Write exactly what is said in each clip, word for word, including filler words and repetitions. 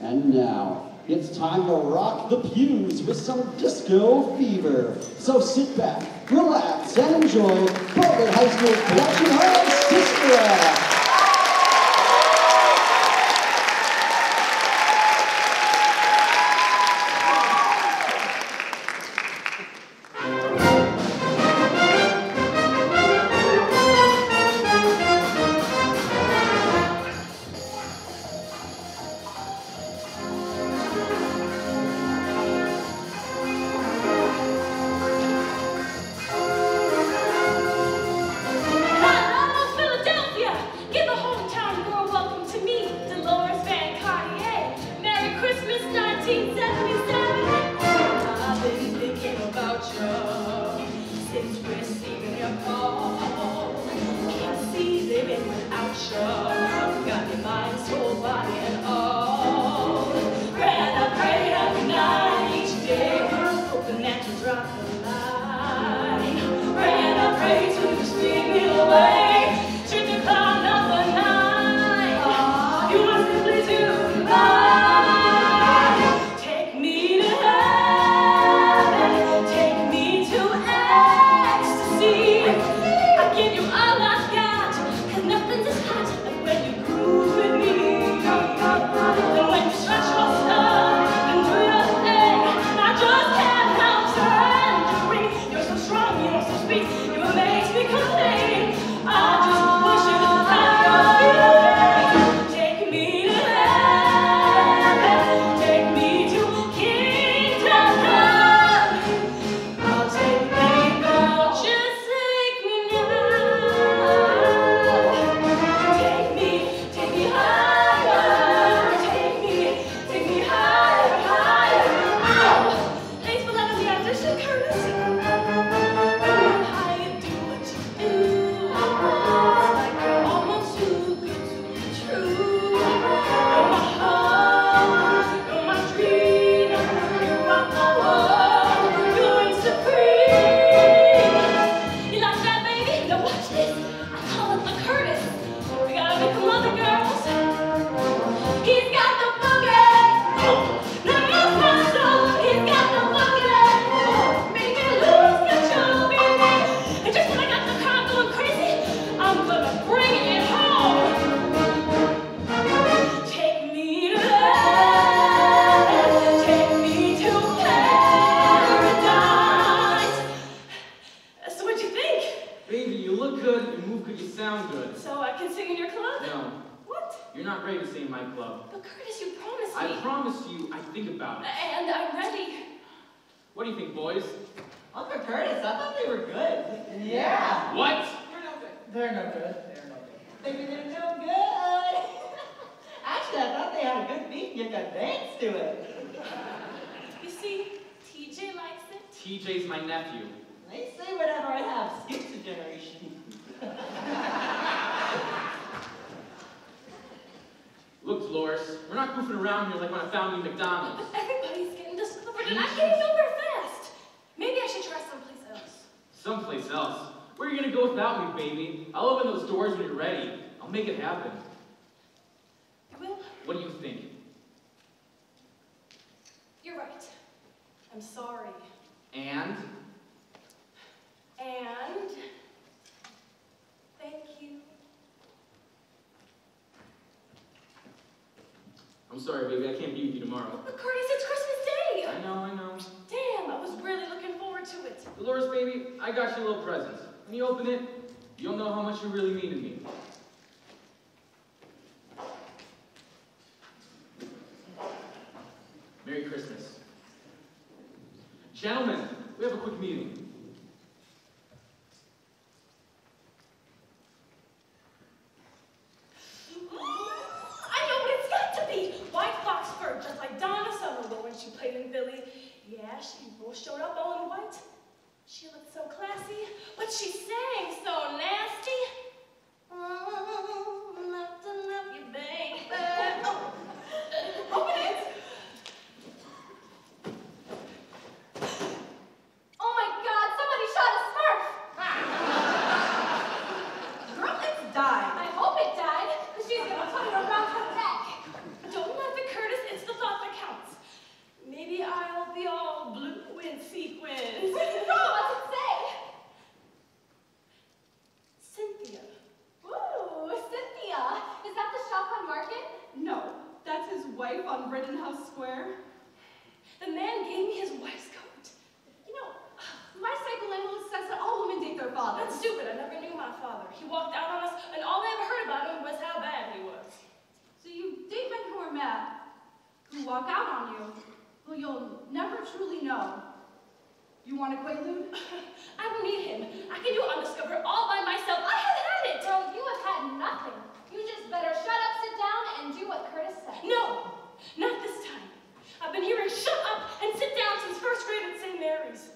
And now, it's time to rock the pews with some disco fever. So sit back, relax, and enjoy Bartlett High School's production of Sister Act. T J's my nephew. They say whatever I have skips a generation. Look, Dolores, we're not goofing around here like when I found you at McDonald's. But everybody's getting discovered and I'm getting nowhere fast. Maybe I should try someplace else. Someplace else? Where are you going to go without me, baby? I'll open those doors when you're ready. I'll make it happen. You will? What do you think? You're right. I'm sorry. And? And? Thank you. I'm sorry, baby. I can't be with you tomorrow. But Curtis, it's Christmas Day! I know, I know. Damn, I was really looking forward to it. Dolores, baby, I got you a little present. When you open it, you'll know how much you really mean to me. Merry Christmas. Gentlemen, we have a quick meeting. I know what it's got to be! White fox fur, just like Donna Summerville when she played in Philly. Yeah, she both showed up all in white. She looked so classy, but she sang so nasty. Oh, love to love you, baby. Oh, open it! Oh my God, somebody shot a Smurf! Girl, it's died. I hope it died, because she's going to put it around her neck. Don't laugh at Curtis, it's the wife on Rittenhouse Square? The man gave me his wife's coat. You know, my psychoanalyst says that all women date their fathers. That's stupid. I never knew my father. He walked out on us, and all I ever heard about him was how bad he was. So you date men who are mad, who walk out on you, who you'll never truly know. You want a quaalude? I don't need him. I can do Undiscovered all by myself. I have had it. Girl, you have had nothing. You just better shut up, sit down, and do what Curtis said. No, not this time. I've been hearing shut up and sit down since first grade at Saint Mary's.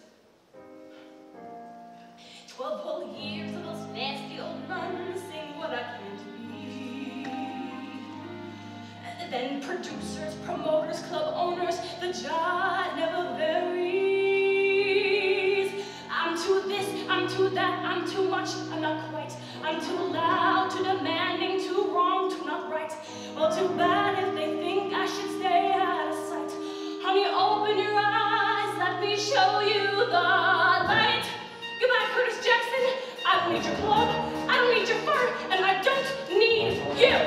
Twelve whole years of those nasty old nuns sing what I can't be. And then producers, promoters, club owners, the jive never varies. I'm too this, I'm too that, I'm too much, I'm not quite. I'm too loud, too demanding, too wrong, too not right. Well, too bad if they think I should stay out of sight. Honey, open your eyes, let me show you the light. Goodbye, Curtis Jackson. I don't need your club, I don't need your fur, and I don't need you.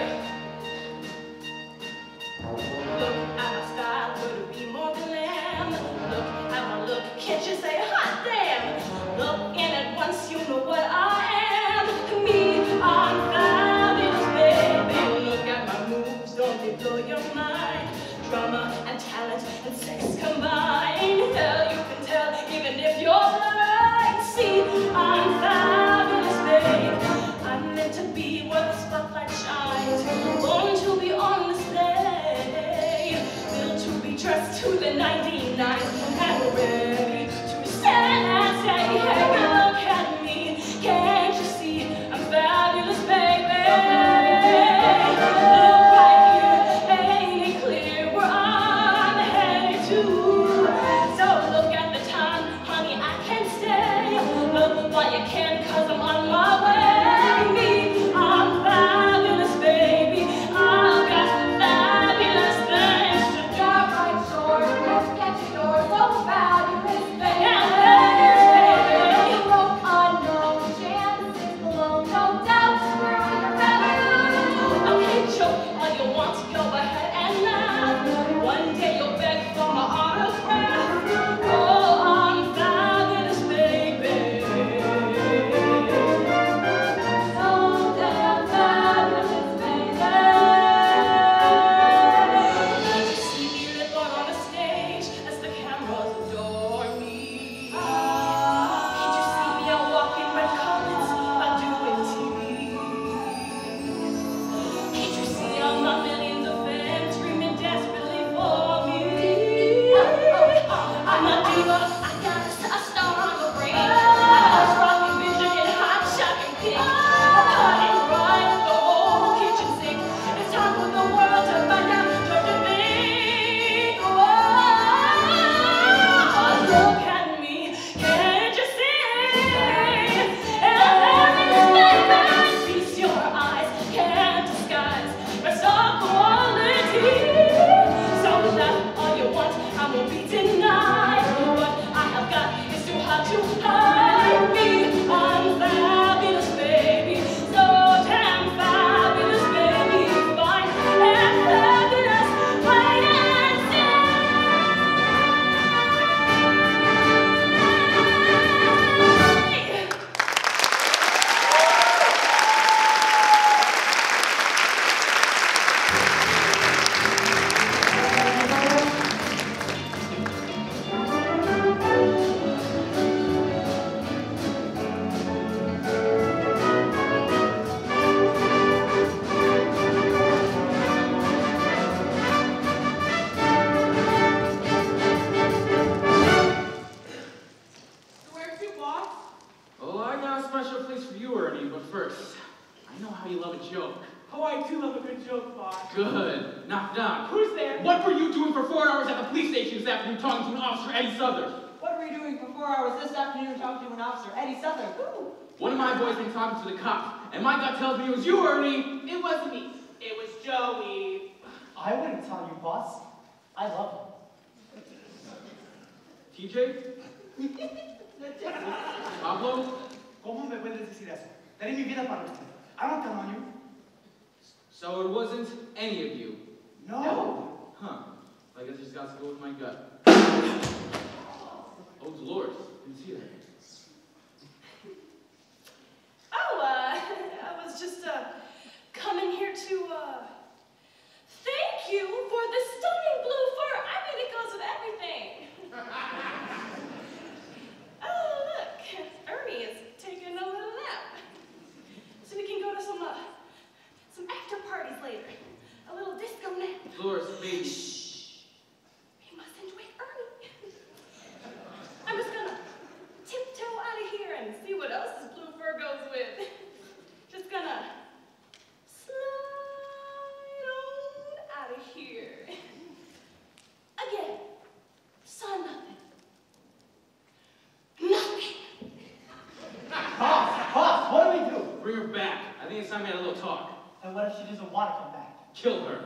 Look at my style, could be more glam. Look at my look, can't you say hot damn? Look in at once, you know what I am. Me, I'm fabulous, baby. Look at my moves, don't they blow your mind? Drama and talent and sex combined. Hell, you can tell even if you're blind. See, I'm fabulous, babe. I'm meant to be where the spotlight shines. Born to be on display. Built to be dressed to the ninety-nine. And ready to stand and say, hey, look at me. Can't you see I'm fabulous, baby? Look right here, ain't it clear where I'm headed to? So look at the time, honey, I can stay. Look while you can, cause I'm on my way. Me, I'm fabulous, baby. I've got fabulous things to do. Yeah, right, sure. Let's get yours. So fabulous, baby. Yeah, baby. Broke unknown chances below, no doubt. Girl, you're fabulous. Okay, joke all you want, go ahead and laugh. One day you'll beg for my autograph. Oh, I'm fabulous, baby. So damn fabulous, baby. Can't you see me live on a stage as the cameras adore me? Can't you see me out walking red carpets by doing T V? Can't you see all my millions of fans screaming desperately for me? I'm a diva, I got a star on the brain. I was rocking vision in hot shocking pink. Cutting right the whole kitchen sink. It's time for the world to find out what to think. Oh, look at me, can't you see? And feast your eyes, can't disguise my star quality. So laugh all you want, I won't be denied. What I have got is too hard to hide. Me, I'm fabulous, baby. So damn fabulous, baby. Fine and fabulous, wait and see. Where to, boss? Oh, I got a special place for you, Ernie, but first, I know how you love a joke. Oh, I do love a good joke, boss. Good. Knock, knock. Who's there? What were you doing for four hours at the police station this afternoon talking to an officer, Eddie Southern? What were you doing for four hours this afternoon talking to an officer, Eddie Southern? Who? One of my boys been talking to the cop, and my gut tells me it was you, Ernie. It wasn't me. It was Joey. I wouldn't tell you, boss. I love him. T J? Pablo? ¿Cómo me puedes decir eso? Daré mi vida para usted. I don't count on you. So it wasn't any of you. No. shots go with my gut. Oh, Dolores, didn't see that. Oh, uh, I was just, uh, coming here to, uh, thank you for the stunning blue fur. I mean, it goes with everything. Oh, look, Ernie is taking a little nap. So we can go to some, uh, some after parties later. A little disco nap. Dolores, baby. Shh. We mustn't wake Ernie. I'm just gonna tiptoe out of here and see what else this blue fur goes with. Just gonna slide on out of here. Again, saw nothing. Nothing. Boss, boss, what do we do? Bring her back. I think it's time we had a little talk. And what if she doesn't want to come back? Kill her.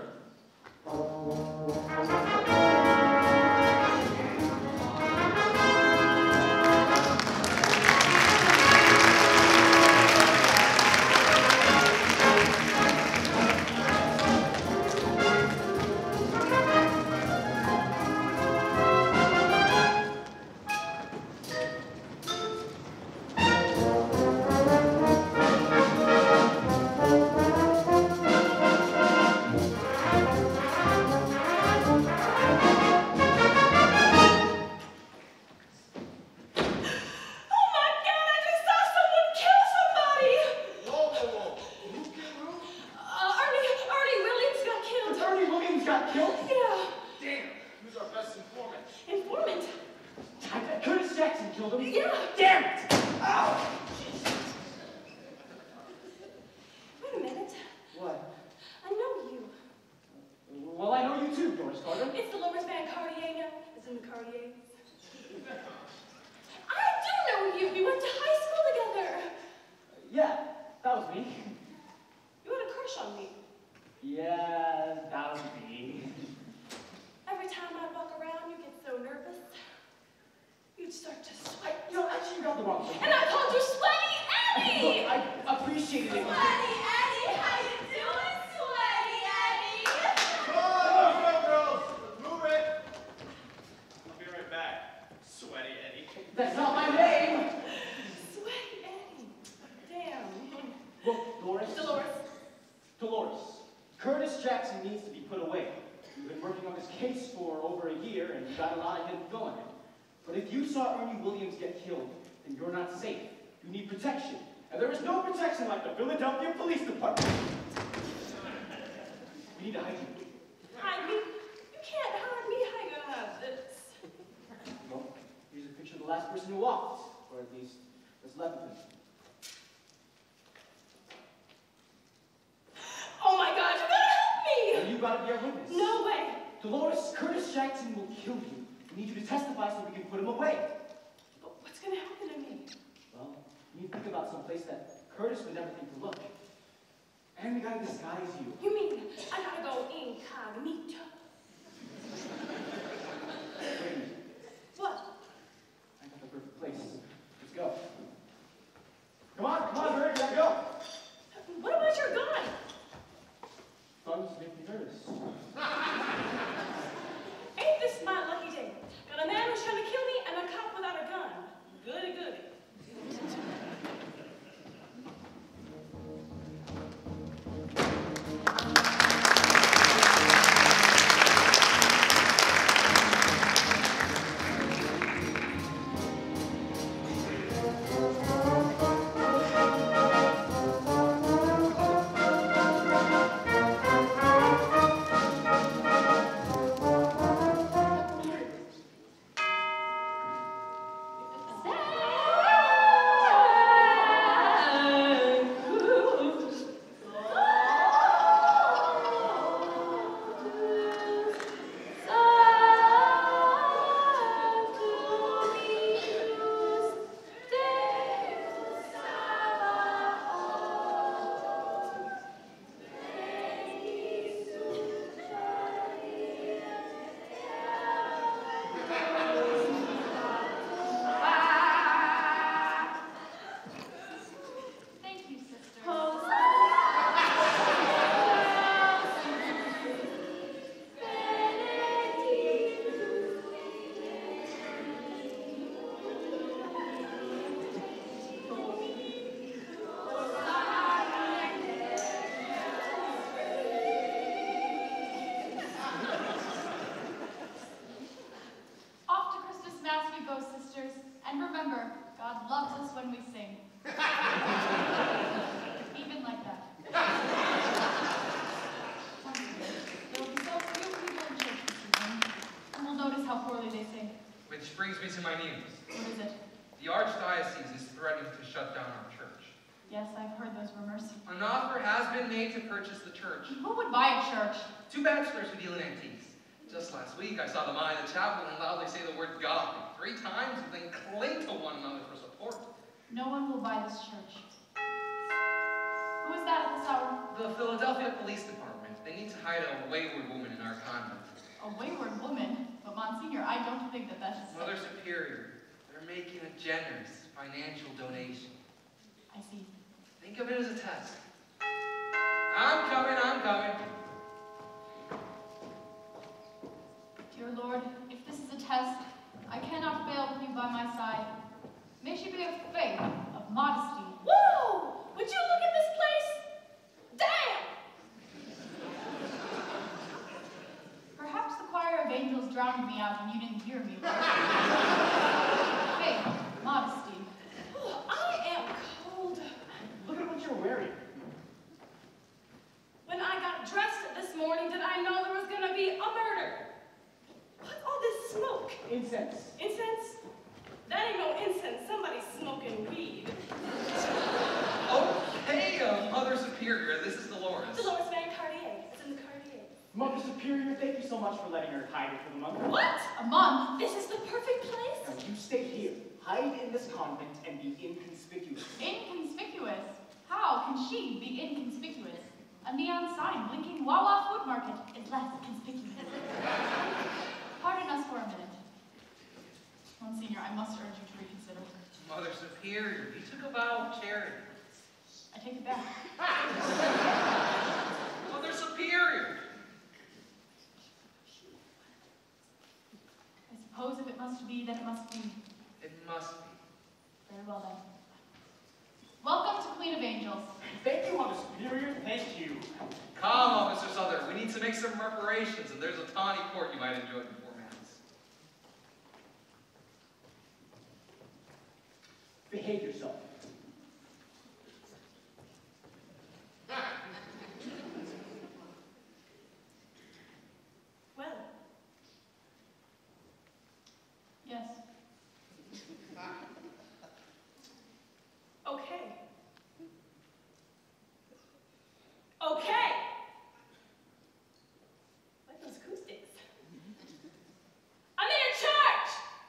And remember, God loves us when we sing. Even like that. Once again, there will be so few people in church this evening, and we'll notice how poorly they sing. Which brings me to my news. What is it? The Archdiocese is threatening to shut down our church. Yes, I've heard those rumors. An offer has been made to purchase the church. Who would buy a church? Two bachelors who deal in antiques. Just last week, I saw them eye the chapel and loudly say the word God three times and then cling to one another for support. No one will buy this church. Who is that at this hour? The Philadelphia Police Department. They need to hide a wayward woman in our convent. A wayward woman? But Monsignor, I don't think that that is... Mother Superior, they're making a generous financial donation. I see. Think of it as a test. I'm coming, I'm coming. Dear Lord, if this is a test, I cannot fail with you by my side. May she be of faith, of modesty. Whoa! Would you look at this place? Damn! Perhaps the choir of angels drowned me out and you didn't hear me, Lord. Faith, modesty. Oh, I am cold. Look at what you're wearing. When I got dressed this morning, did I know there was going to be a murder? What's all this smoke? Incense. Incense? That ain't no incense. Somebody's smoking weed. Okay, uh, Mother Superior, this is Dolores. Dolores Van Cartier. It's in the Cartier. Mother Superior, thank you so much for letting her hide it for the month. What? A month? This is the perfect Now place? you stay here, hide in this convent, and be inconspicuous. Inconspicuous? How can she be inconspicuous? A neon sign blinking Wawa Food Market is less conspicuous. Pardon us for a minute. Monsignor, I must urge you to reconsider. Mother Superior, you took a vow of charity. I take it back. Mother Superior! I suppose if it must be, then it must be. It must be. Very well then. Welcome to Queen of Angels. Thank you, Mother Superior, thank you. Come, Officer Southern, we need to make some reparations, and there's a tawny port you might enjoy before Mass. Behave yourself. Well, Yes. okay. Okay! Like those acoustics. I'm in a church!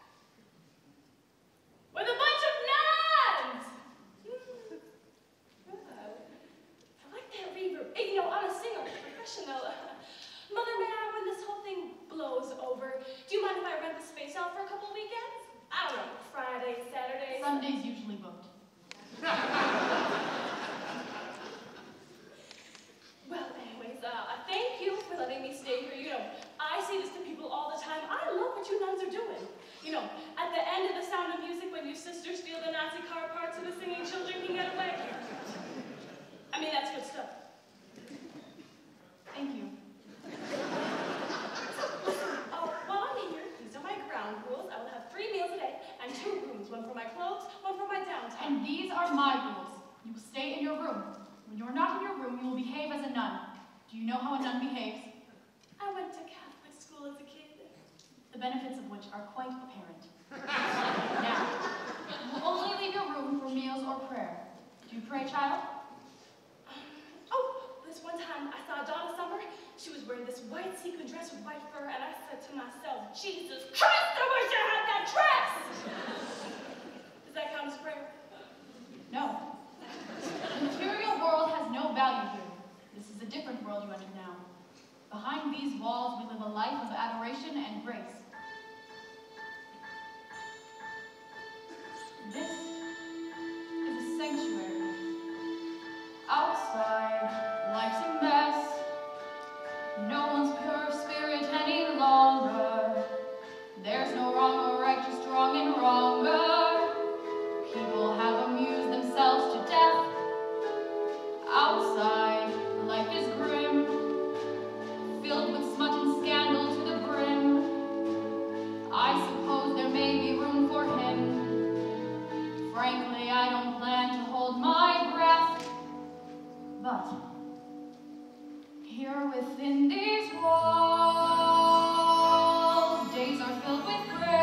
With a bunch of nuns! Wow. I like that reverb. Hey, you know, I'm a singer, professional. Mother, may I, when this whole thing blows over, do you mind if I rent the space out for a couple weekends? I don't know, Friday, Saturday. Sunday's usually booked. Well, anyways, uh, thank you for letting me stay here. You know, I say this to people all the time. I love what you nuns are doing. You know, at the end of The Sound of Music, when you sisters steal the Nazi car parts so the singing children can get away. I mean, that's good stuff. Thank you. Oh, while I'm here, these are my ground rules. I will have three meals a day and two rooms, one for my clothes, one for my downtime. And these are my rules. You will stay in your room. When you're not in your room, you will behave as a nun. Do you know how a nun behaves? I went to Catholic school as a kid. The benefits of which are quite apparent. Now, you will only leave your room for meals or prayer. Do you pray, child? Oh, this one time I saw Donna Summer. She was wearing this white sequin dress with white fur, and I said to myself, Jesus Christ, I wish I had that dress! Does that count as prayer? No. The material world has no value here. This is a different world you enter now. Behind these walls, we live a life of adoration and grace. This is a sanctuary. Outside, life's a mess. No one's pure spirit any longer. There's no wrong or right, just wrong and wronger. People have amused themselves to death. Outside, life is grim, filled with smut and scandal to the brim. within these walls, days are filled with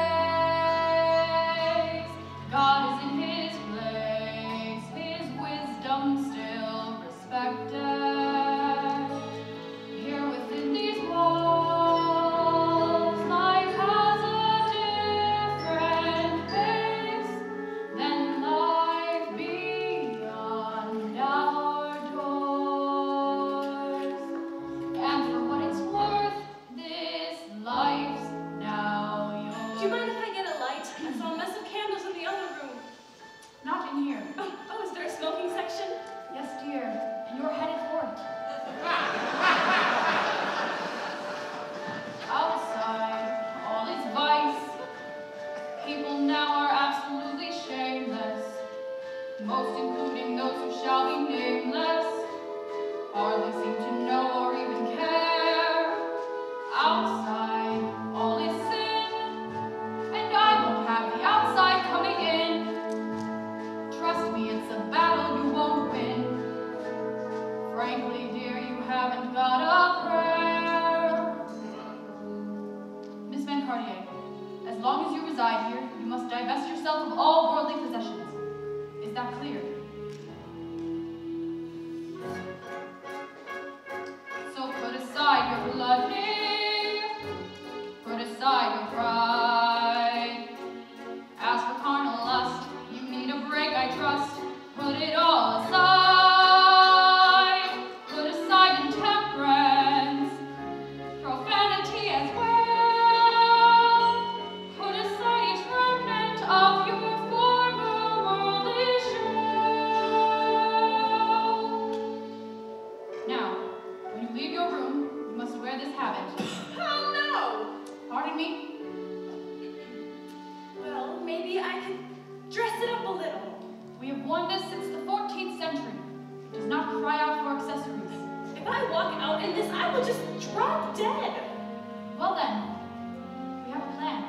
praise. God is in his place, his wisdom still respected. Here within these walls, life has a different pace than life beyond our doors. And for what it's worth, this life's now yours. Do you mind if I get a light? I saw a mess of candles in the other room. Not in here. Oh, oh, is there a smoking section? Yes, dear, and you're headed for it. Outside, all is vice. People now are absolutely shameless, most including those who shall be nameless, hardly seem to know or even care. Outside, all is sin, and I won't have the outside coming in. Trust me, it's a battle you won't win. Frankly, dear, you haven't got a prayer. Miss Van Cartier, as long as you reside here, you must divest yourself of all worldly possessions. Is that clear? So put aside your gluttony, put aside your pride. As for carnal lust, you need a break, I trust. Put it all aside. Put aside intemperance, profanity as well. Put aside each remnant of your former worldly show. Now, when you leave your room, you must wear this habit. Oh, no! Pardon me? Well, maybe I could dress it up a little. We have worn this since the fourteenth century. It does not cry out for accessories. If I walk out in this, I will just drop dead. Well then, we have a plan.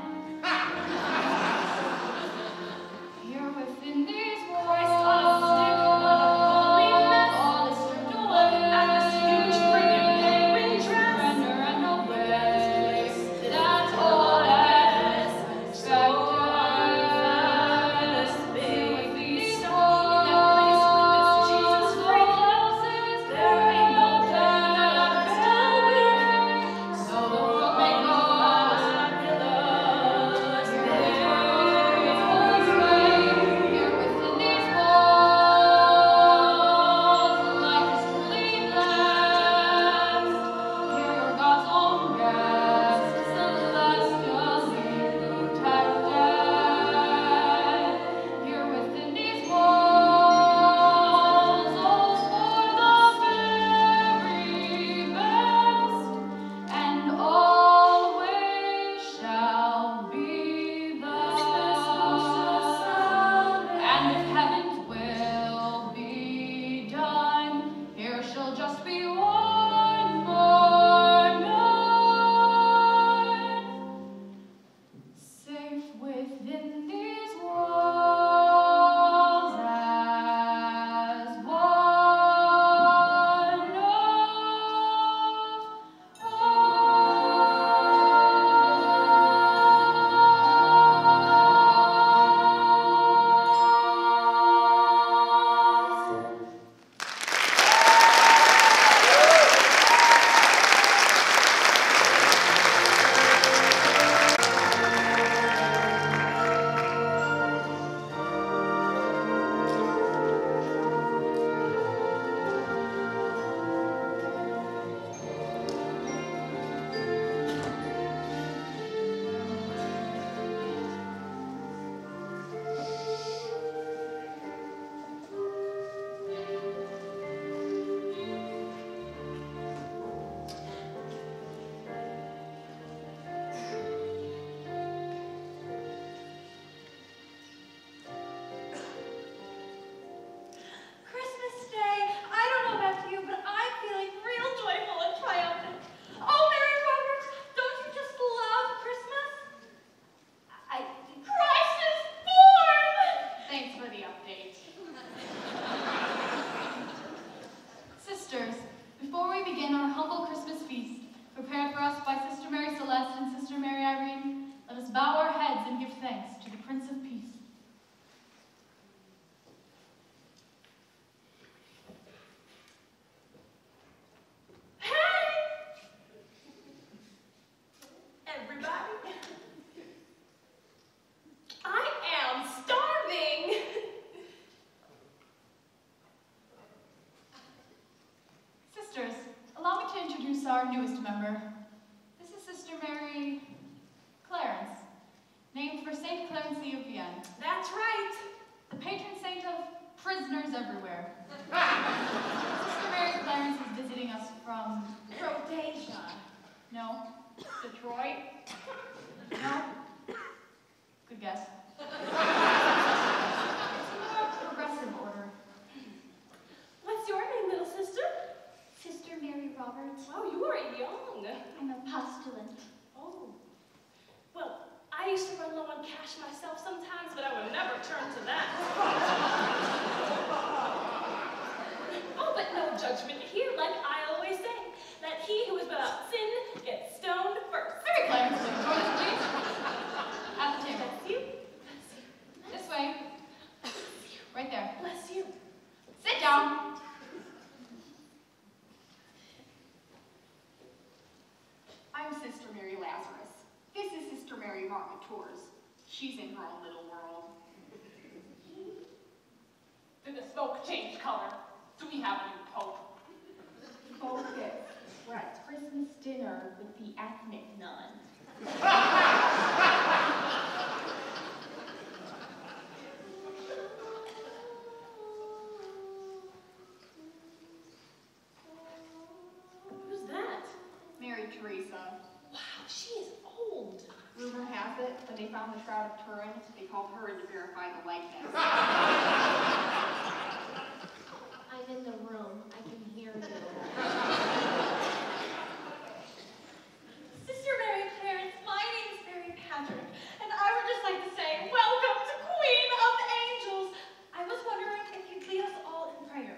Here within these walls, Christ on a stick, what a holy mess. all is stripped away. Look at this huge friggin' penguin dress. Surrender and obey. This That's is all what that is is so unfair. Here within these Stuck in that place with this Jesus freak. There ain't no plan that I still weak. So the world may go newest member. This is Sister Mary Clarence, named for Saint Clemency of Vienne. That's right. The patron saint of prisoners everywhere. Sister Mary Clarence is visiting us from Rhodesia. No. Detroit. No. Good guess. It's a more progressive order. What's your name, little sister? Sister Mary Roberts. Oh, you are young. I'm a postulant. Oh. Well, I used to run low on cash myself sometimes, but I would never turn to that. Oh, but no judgment here, like I always say. Let he who is without sin get stoned first. Mary Clarence, join us, please. At the table. Bless you. This way. Right there. Bless you. Sit down. I'm Sister Mary Lazarus. This is Sister Mary Margaret Tours. She's in her own little world. Did the smoke change color? Do we have a new pope? Focus. We're at Christmas dinner with the ethnic nun. Who's that? Mary Teresa. Wow, she is old. Rumor has it, when they found the Shroud of Turin, they called her in to verify the likeness. I'm in the room. I can hear you. Sister Mary Clarence, my name is Mary Patrick, and I would just like to say, welcome to Queen of Angels. I was wondering if you'd lead us all in prayer.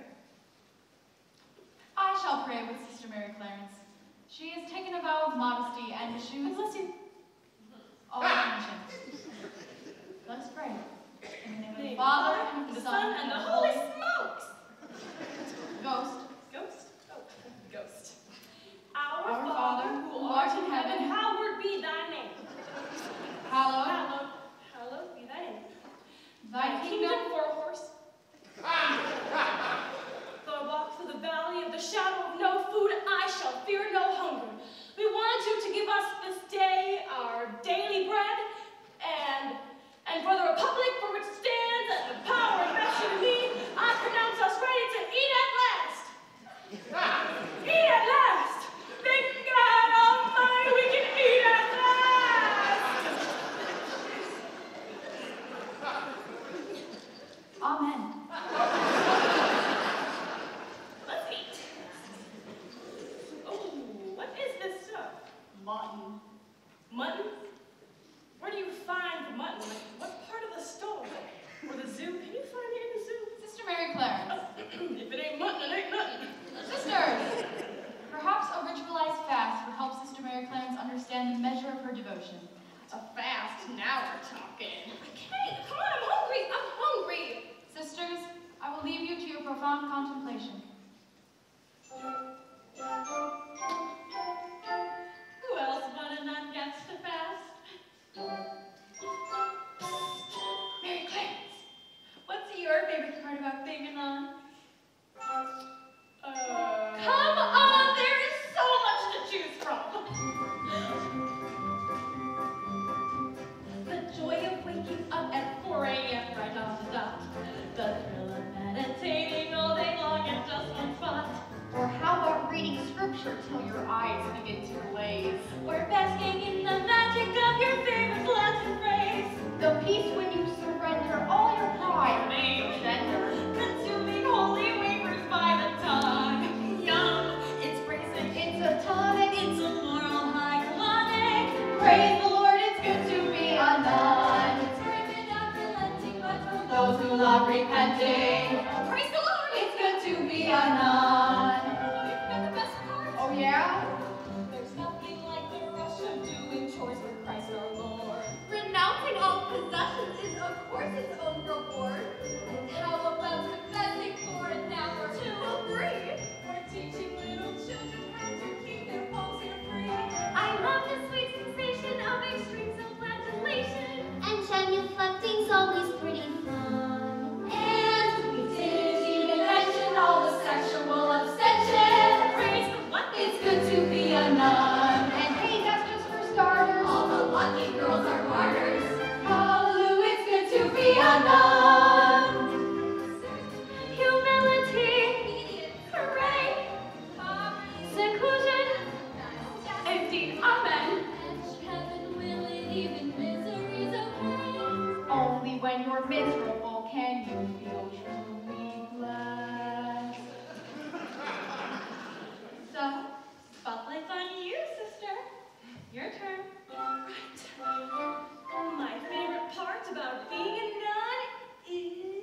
I shall pray with Sister Mary Clarence. She has taken a vow of modesty and eschews Bless you. all attention. Let us pray. In the name of the Name Father, of and of the the Son, and the Holy Smokes. Ghost. Ghost? Oh, ghost. Our, Our Father, who art in heaven, heaven, hallowed be thy name. Hallowed. Hallowed, hallowed be thy name. Thy kingdom. for a horse. Though I walk through the valley of the shadow of no food, I shall fear no hunger. We want you to give us this day our daily bread, and and for the republic for which it stands, and the power invested in me, I pronounce us ready to eat at last. Eat at last. Thank God Almighty, we can eat at last. Amen. Let's eat. Oh, what is this stuff? Mutton. Mutton? Where do you find the mutton? Like, what part of the stall? Or the zoo? Can you find it in the zoo? Sister Mary Clarence. Oh, if it ain't mutton, it ain't nothing. Sisters, perhaps a ritualized fast would help Sister Mary Clarence understand the measure of her devotion. A fast? Now we're talking. Okay, come on, I'm hungry. I'm hungry. Sisters, I will leave you to your profound contemplation. Who else but a nun gets to fast? Mary Clarence, what's your favorite part about being a nun? Uh, Come on, there is so much to choose from. The joy of waking up at four a m right on the dot. The thrill of meditating all day long in just one spot. Or how about reading scripture till your eyes begin to glaze? Or basking in the magic of your favorite Latin phrase. The peace when you surrender all your pride, your gender. Consuming holy wafers by the ton. Yum, it's brazen, It's a tonic. it's a moral high colonic. Praise the Lord, it's good to be a nun. It's worth not relenting, but for Those who love repenting. praise the Lord. It's good to be a nun. And the best part, Oh yeah? there's nothing like the rush of doing chores with Christ our Lord. Renouncing all possessions is, of course, its own reward. And how about confessing for an hour, two or three? Or teaching little children how to keep their pulse free. I love the sweet sensation of extreme self-flagellation. And genuflecting's always pretty fun. And we even misery's okay. Only when you're miserable can you feel truly blessed. So, spotlight's on you, sister. Your turn. Right. My favorite part about being a nun is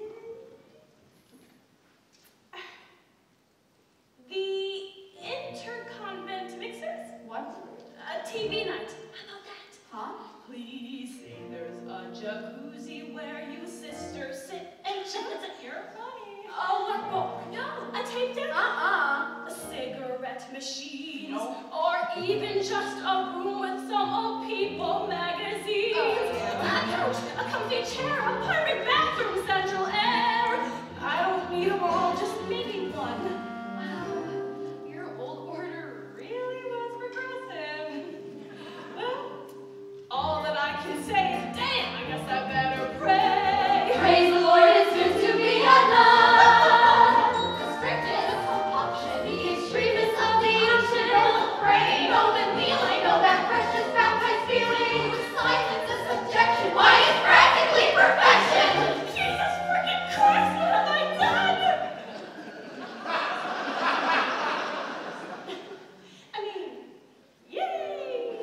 the interconvent mixers. What? A T V night. How about that? Huh? Please say there's a jacuzzi where you sisters sit and chat. You're funny. A workbook. No, a tape deck. Uh-uh. A cigarette machine. No. Or even just a room with some old people magazines. Oh. A couch, a comfy chair, a perfect bathroom, central air. I don't need them all, just maybe one. Wow, your old order really was progressive. Well, all that I can say is, damn, I guess I better pray. Praise the Lord, it's good to be a nun. The strictest compulsion, the extremest of the option. Praying, open kneeling, know that precious baptized feeling. With silence and subjection, why it's practically perfection. Jesus freaking Christ, what have I done? I mean, yay!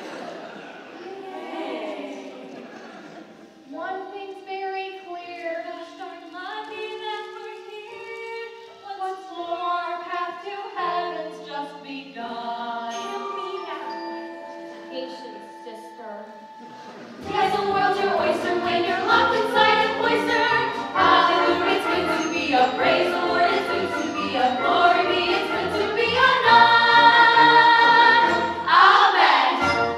Yay! One thing's very clear, gosh darn lucky that we're here. Once more, our path to heaven's just begun. Kill me now. Patience, sister. Yes, the world's your oyster when you're locked inside a cloister. Hallelujah, it's good to be a praise the Lord, it's good to be a glory be, it's good to be a nun. Amen.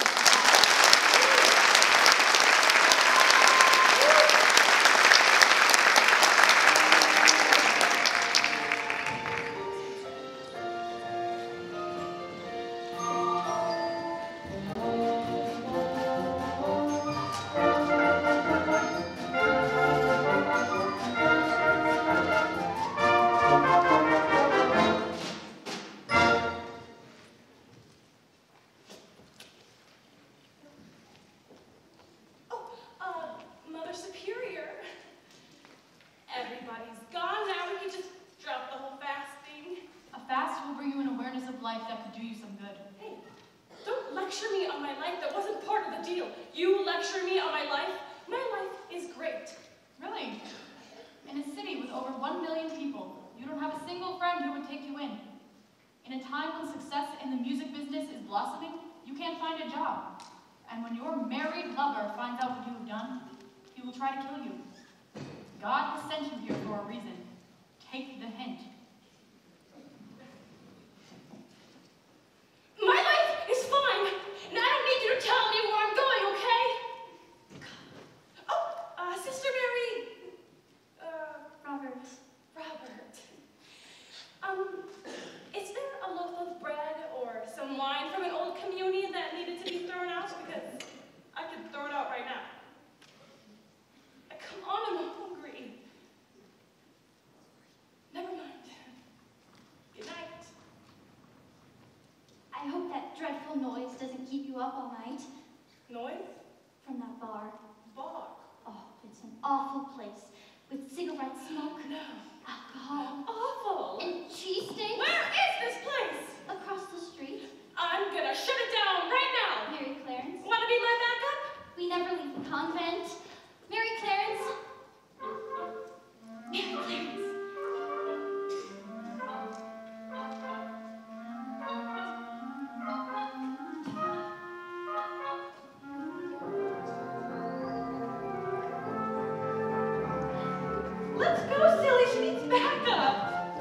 Oh, uh, Mother Superior. Everybody's gone now. We can just drop the whole fasting. A fast will bring you an awareness of life that could do you some good. Hey, don't lecture me on my life. That wasn't part of the deal. You lecture me on my life. My life is great. Really? In a city with over one million people, you don't have a single friend who would take you in. In a time when success in the music business is blossoming, you can't find a job. And when your married lover finds out what you have done, he will try to kill you. God has sent you here for a reason. Take the hint. My life is fine, and I don't need you to tell me where I'm going, okay? Oh, uh, Sister Mary, uh, Robert. Robert. Um, is there a loaf of bread or some wine from an old communion that needed to be thrown out? Because I could throw it out right now. Uh, Come on, I'm hungry. Never mind. Good night. I hope that dreadful noise doesn't keep you up all night. Noise? From that bar. Bar. Oh, it's an awful place. With cigarette smoke, No. alcohol, Awful. and cheese steaks. Where is this place? Across the street. I'm gonna shut it down right now. Mary Clarence. Wanna be my backup? We never leave the convent. Mary Clarence. Mary Clarence. Let's go, silly. She needs backup.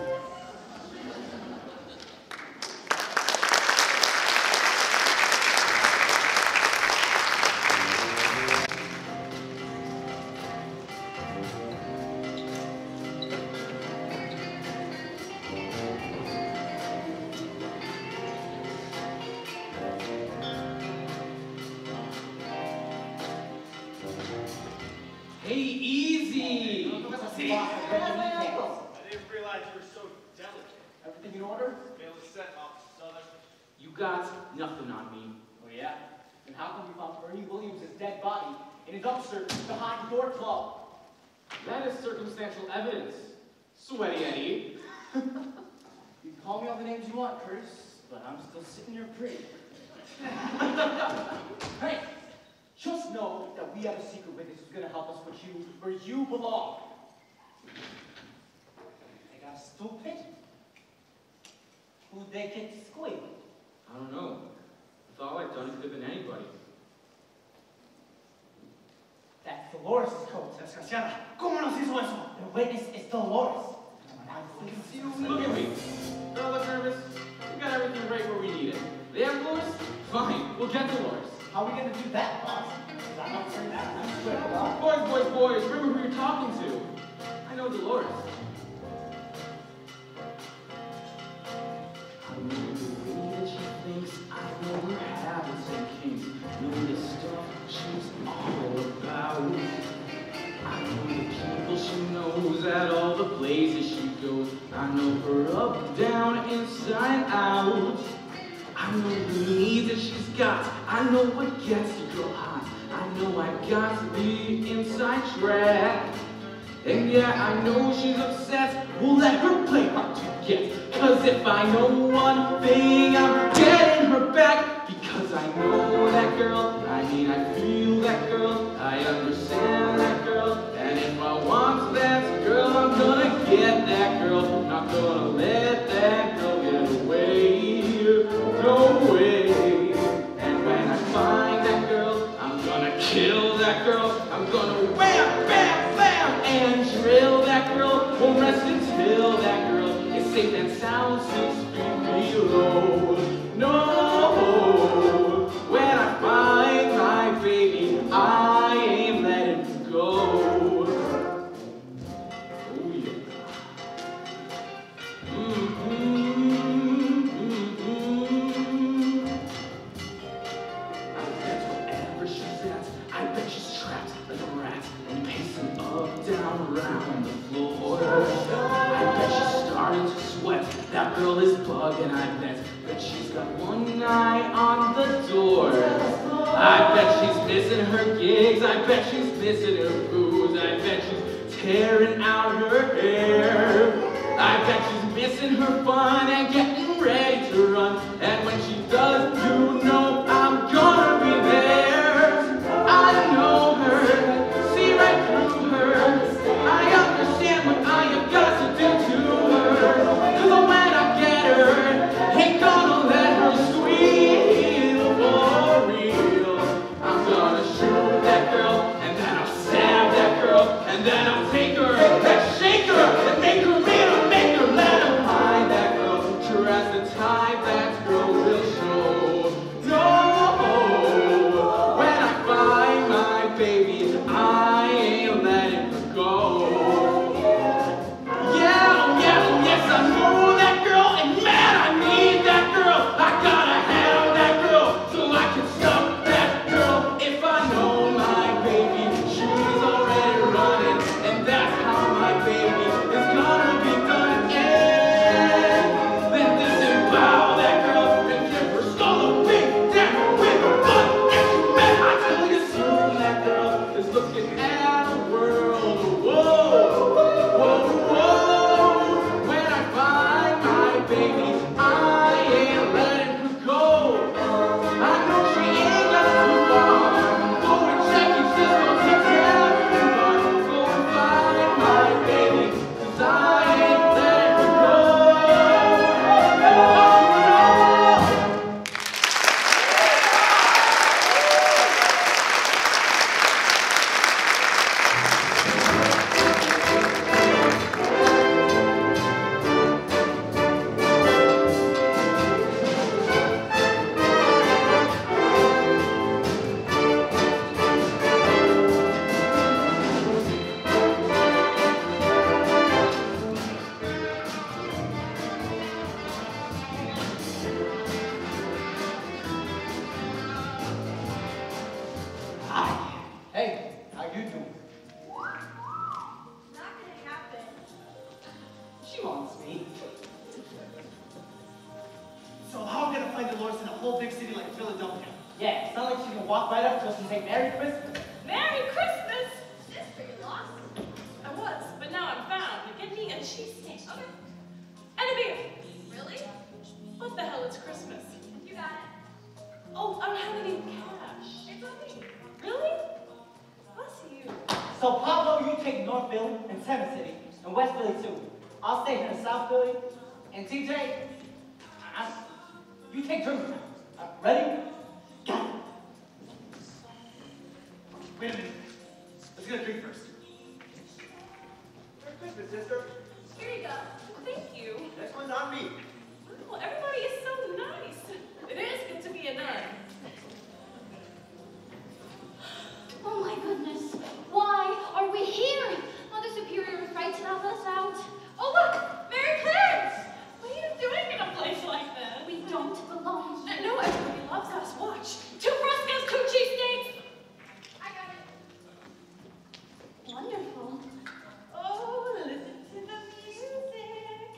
Hey, easy! See? I didn't realize you were so delicate. Everything in order? Mail is set, Officer Southern. You got nothing on me. Oh, yeah? And how come you found Ernie Williams' dead body in a dumpster behind the door club? That is circumstantial evidence. Sweaty Eddie. You can call me all the names you want, Curtis, but I'm still sitting here pretty. Hey, just know that we have a secret witness who's gonna help us put you where you belong. They got stupid. Who'd they get to squeal? I don't know. With all I've done, it could have been anybody. That's Dolores' coat, desgraciada. ¿Cómo nos hizo eso? The witness is Dolores. Look at me. Do I look nervous? We got everything right where we need it. They have Dolores? Fine, we'll get Dolores. How are we gonna do that, boss? I'm not saying that. I swear to God. Boys, boys, boys, remember who you're talking to. I know Dolores. I know the way that she thinks. I know her habits and kinks. Know the stuff she's all about. I know the people she knows at all the places she goes. I know her up, down, inside, out. I know the needs that she's got. I know what gets the girl hot. I know I got to be inside track. And yeah, I know she's obsessed. We'll let her play hard to get. Cause if I know one thing, I'm getting her back. Because I know that girl. I mean, I feel that girl. I understand that girl. And if I want that girl, I'm gonna get that girl. Not gonna let that girl get away. No way. And when I find that girl, I'm gonna kill that girl. I'm gonna wham, bam, bam, and drill that girl. Won't rest until that girl is safe and sound six feet below. No. When I find my baby, I ain't letting her go. Oh yeah. Mm-hmm, mm-hmm. I bet wherever she's at, I bet she's trapped like a rat and pacing up, down, around the floor. I bet she's starting to sweat. That girl is bugging, I bet. But she's got one eye on the door. I bet she's missing her gigs. I bet she's missing her booze. I bet she's tearing out her hair. I bet she's missing her fun and getting ready to run. And when she does, you know I'm gonna be there. I know her, see right through her. I understand what I have got to do to her. Cause when I get her, ain't gonna let her squeal for real. I'm gonna shoot that girl, and then I'll stab that girl, and then I'll take her and shake her and make her real, make her let her hide that girl. Sure as the tide, that girl will show. No, when I find my baby, I ain't letting her go. Yeah, oh yeah, oh yes, I know that girl, and man, I need that girl. I gotta have that girl, so I can stop that girl. If I know my baby, she's already running, and doesn't say Merry Christmas. Merry Christmas! Sister, you lost? I was, but now I'm found. Get me a cheesesteak. Okay. And a beer. Really? What the hell is Christmas? You got it. Oh, I don't have any cash. It's on me. Really? Bless you. So Pablo, you take North Philly and Seventh City and West Philly too. I'll stay here in South Philly. And T J, I, you take Germantown. Uh, ready? Got it. Wait a minute. Let's get a drink first. Merry Christmas, sister. Here you go. Thank you. Next one's on me. Well, everybody is so nice. It is good to be a nun. Oh my goodness. Why are we here? Mother Superior is right to help us out. Oh, look! Mary Clarence! What are you doing in a place like this? We don't belong here. No, everybody loves us. Watch. Two Fresco's, two cheesesteaks. I got it. Wonderful. Oh, listen to the music.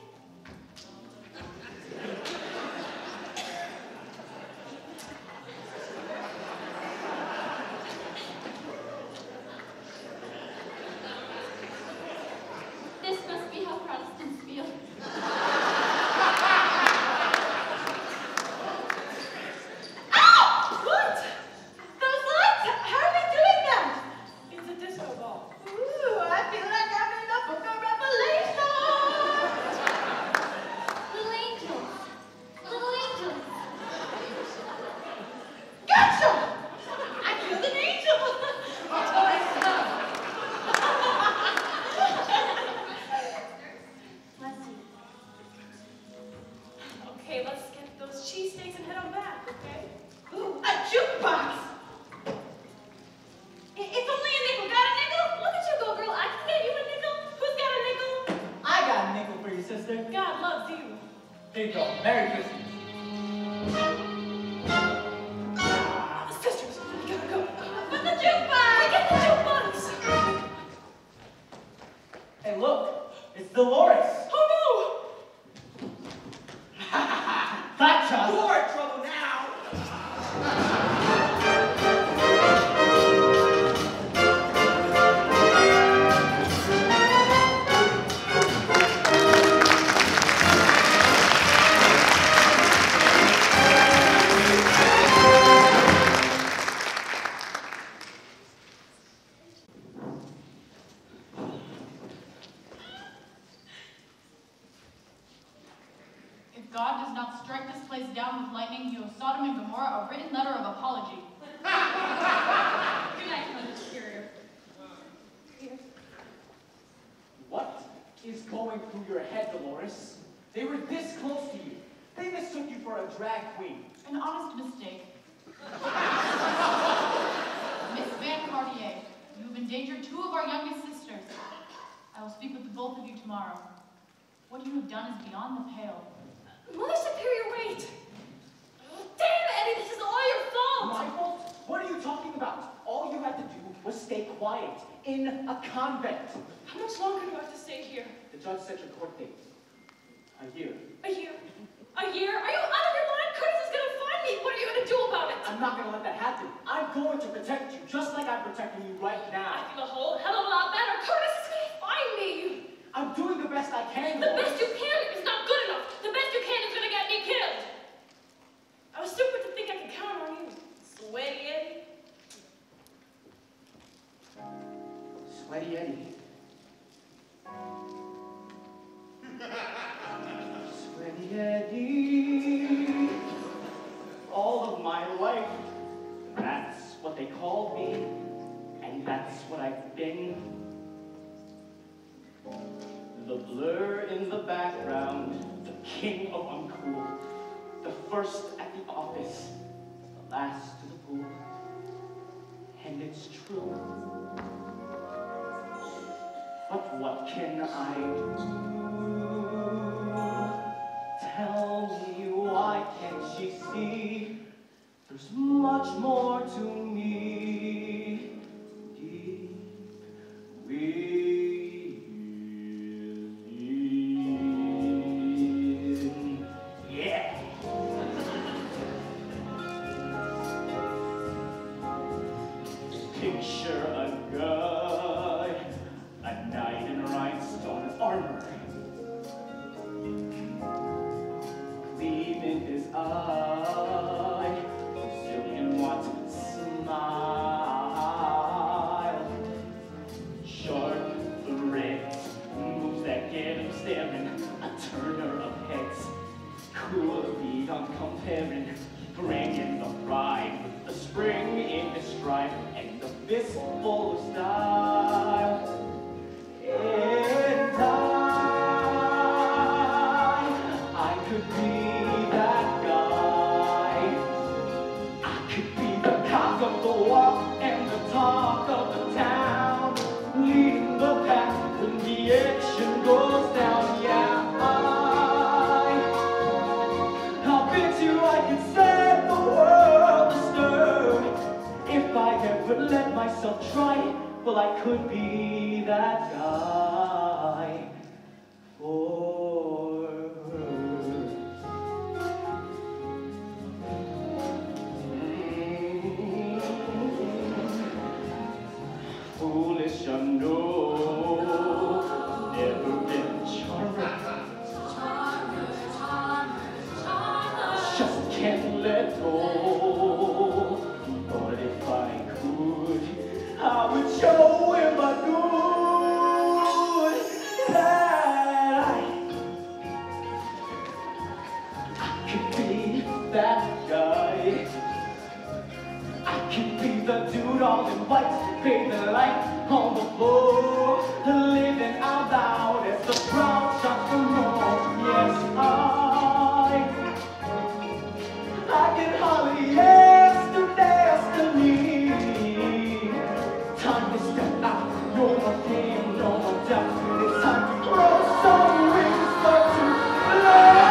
This must be how Protestants feel. Ow! What? Those lights? How are they doing that? It's a disco ball. Ooh, I feel like I'm in the book of Revelation. Little angels. Little angels. Gotcha! I killed an angel. Bless you. Okay, let's get those cheesesteaks and head on back, okay? Ooh, a jukebox! I- It's only a nickel. Got a nickel? Look at you go, girl. I can get you a nickel. Who's got a nickel? I got a nickel for you, sister. God loves you. Here you go. Merry Christmas. Sisters, we gotta go. But the jukebox! Get the jukebox! Hey, look. It's Dolores. Oh, Gotcha. You're in trouble now. If God does not strike this place down with lightning, he owes Sodom and Gomorrah a written letter of apology. Good night, Mother Superior. What is going through your head, Dolores? They were this close to you. They mistook you for a drag queen. An honest mistake. Miss Van Cartier, you have endangered two of our youngest sisters. I will speak with the both of you tomorrow. What you have done is beyond the pale. Mother Superior, wait! Oh, damn, Eddie, this is all your fault! My fault? What are you talking about? All you had to do was stay quiet in a convent. How much longer do I have to stay here? The judge set your court date. A year. A year? A year? Are you out of your mind? Curtis is gonna find me! What are you gonna do about it? I'm not gonna let that happen. I'm going to protect you, just like I'm protecting you right I now. feel a whole hell of a lot better. Curtis is gonna find me! I'm doing the best I can, The Dolores. best you can is not good enough. The best you can is gonna get me killed. I was stupid to think I could count on you. Sweaty Eddie. Sweaty Eddie. Sweaty Eddie. All of my life, that's what they called me, and that's what I've been. The blur in the background, the king of uncool, the first at the office, the last to the pool. And it's true. But what can I do? Tell me, why can't she see? There's much more to me. Deep within. Yeah. Picture a guy, a knight in rhinestone armor, gleam in his eye, zillion watt smile, sharp threads, moves that get him staring, a turner of heads, cool beyond comparing, bringing the pride with the spring in his stride and the fistful of style. And I, I could be that guy. I could be the cock of the walk and the talk of the town, leading the pack when the action goes down. Yeah, I, I'll bet you I could set the world astir if I ever let myself try it. Well, I could be that guy for her. Foolish, I know, never been charmer. Just can't let go. But if I could, I would show him a good that I, I could be that guy. I could be the dude all in white, bathing light on the floor, living out loud as the crowd shouts for more. Yes, I, I can hardly ask the destiny. Time to step out, no more pain, no more doubt. It's time to grow some wings, start to fly.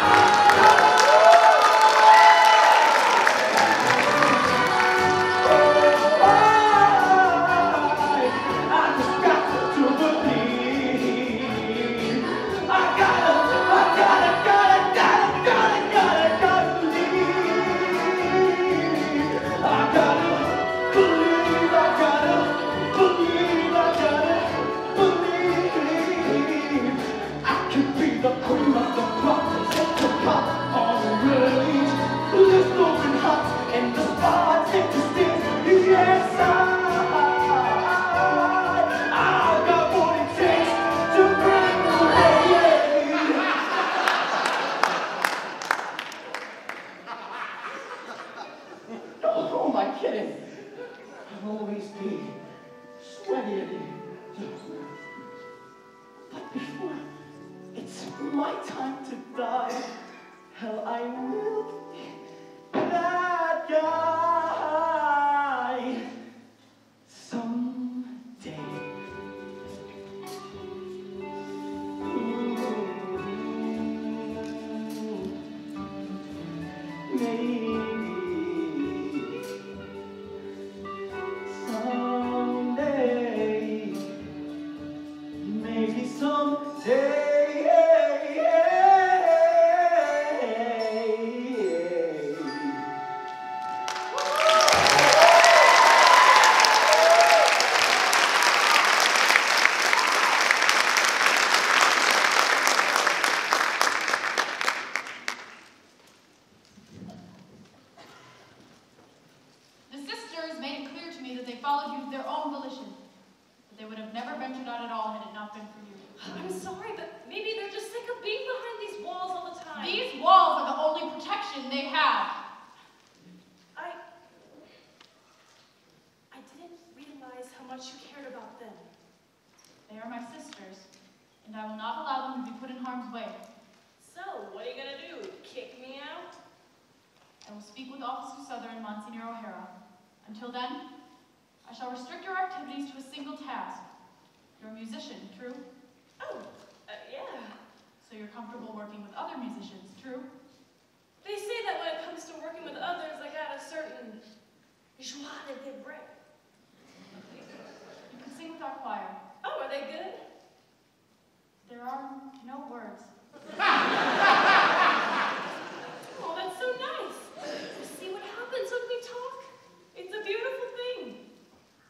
Until then, I shall restrict your activities to a single task. You're a musician, true? Oh, uh, yeah. So you're comfortable working with other musicians, true? They say that when it comes to working with others, I got a certain joie de vivre. You can sing with our choir. Oh, are they good? There are no words. Oh, that's so nice. See what happens when we talk. It's a beautiful thing.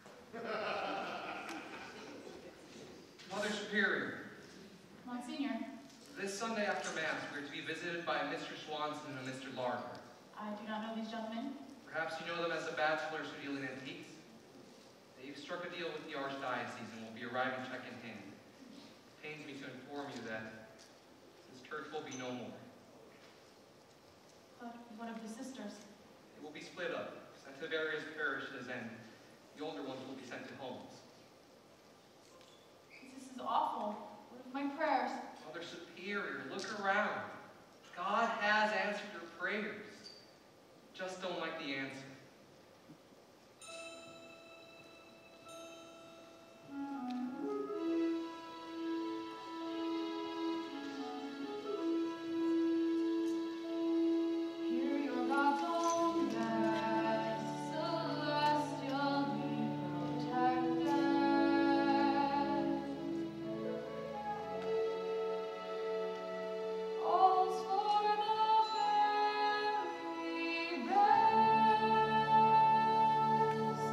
after Mass, we are to be visited by a Mister Swanson and a Mister Larger. I do not know these gentlemen. Perhaps you know them as the bachelors who deal in antiques. They've struck a deal with the Archdiocese and will be arriving check in hand. It pains me to inform you that this church will be no more. But what of the sisters? It will be split up, sent to various parishes, and the older ones will be sent to homes. This is awful. What of my prayers? Mother Superior, look around. God has answered your prayers. Just don't like the answer. Hear your God's own best, celestially protected. All's for the very best.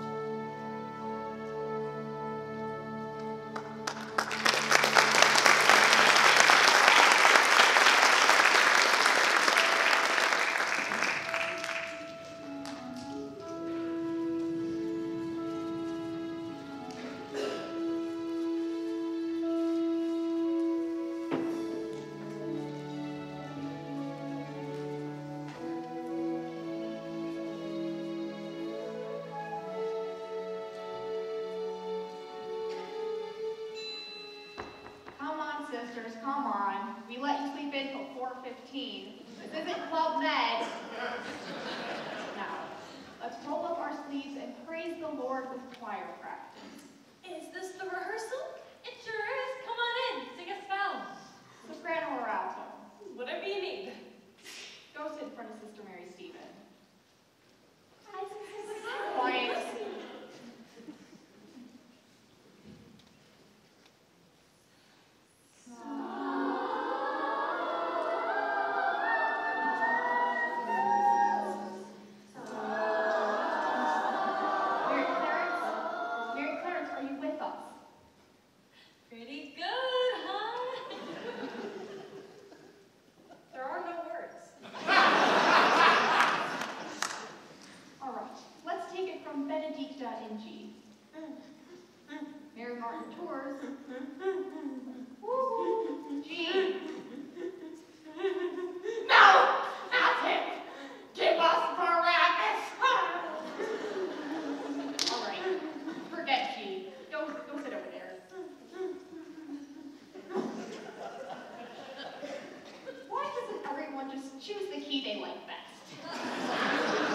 Come on, sisters, come on. We let you sleep in till four fifteen. This isn't Club Med. Now, let's roll up our sleeves and praise the Lord with choir practice. Is this the rehearsal? It sure is. Come on in. Sing a spell. Soprano or alto? Whatever you need. Go sit in front of Sister Mary Stephen. Quiet. Quiet. Mary Clarence? Mary Clarence, are you with us? Pretty good, huh? There are no words. All right, let's take it from Benedicta in G. Mary Martin Tours. Woo, G. No! Not him! Give us Barabbas! All right, forget G. Go, go sit over there. Why doesn't everyone just choose the key they like best?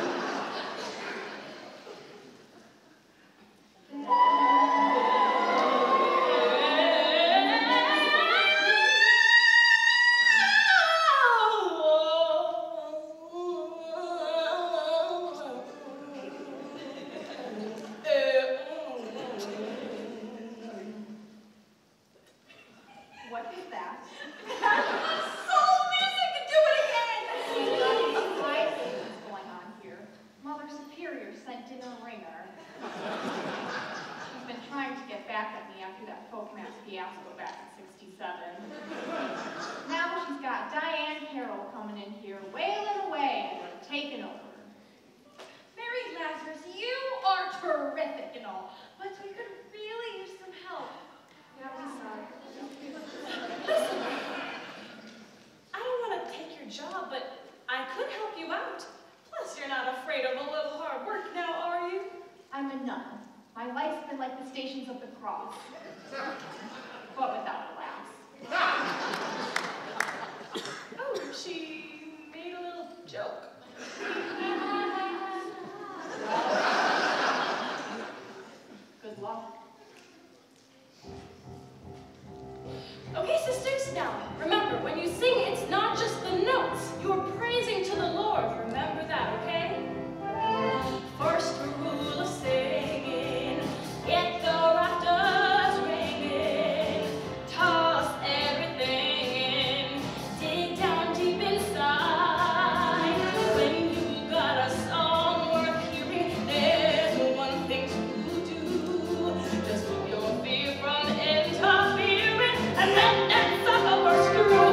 What is that? Soul music! Do it again! I see what's going on here. Mother Superior sent in a ringer. She's been trying to get back at me after that folk mass fiasco back in sixty-seven. Now she's got Diane Carroll coming in here, wailing away, and taking over. Mary Lazarus, you are terrific and all, but we could really use some help. Yeah, we saw it. Listen, I don't want to take your job, but I could help you out. Plus, you're not afraid of a little hard work now, are you? I'm a nun. My life's been like the Stations of the Cross, but without a laugh. Oh, she made a little joke. Good luck. Okay, sisters, now, remember, when you sing, it's not just the notes. You're praising to the Lord. Remember that, okay? First rule of singing, get the rafters ringing, toss everything in, dig down deep inside. When you got a song worth hearing, there's one thing to do. Just keep your fear from interfering, and then that sucker will screw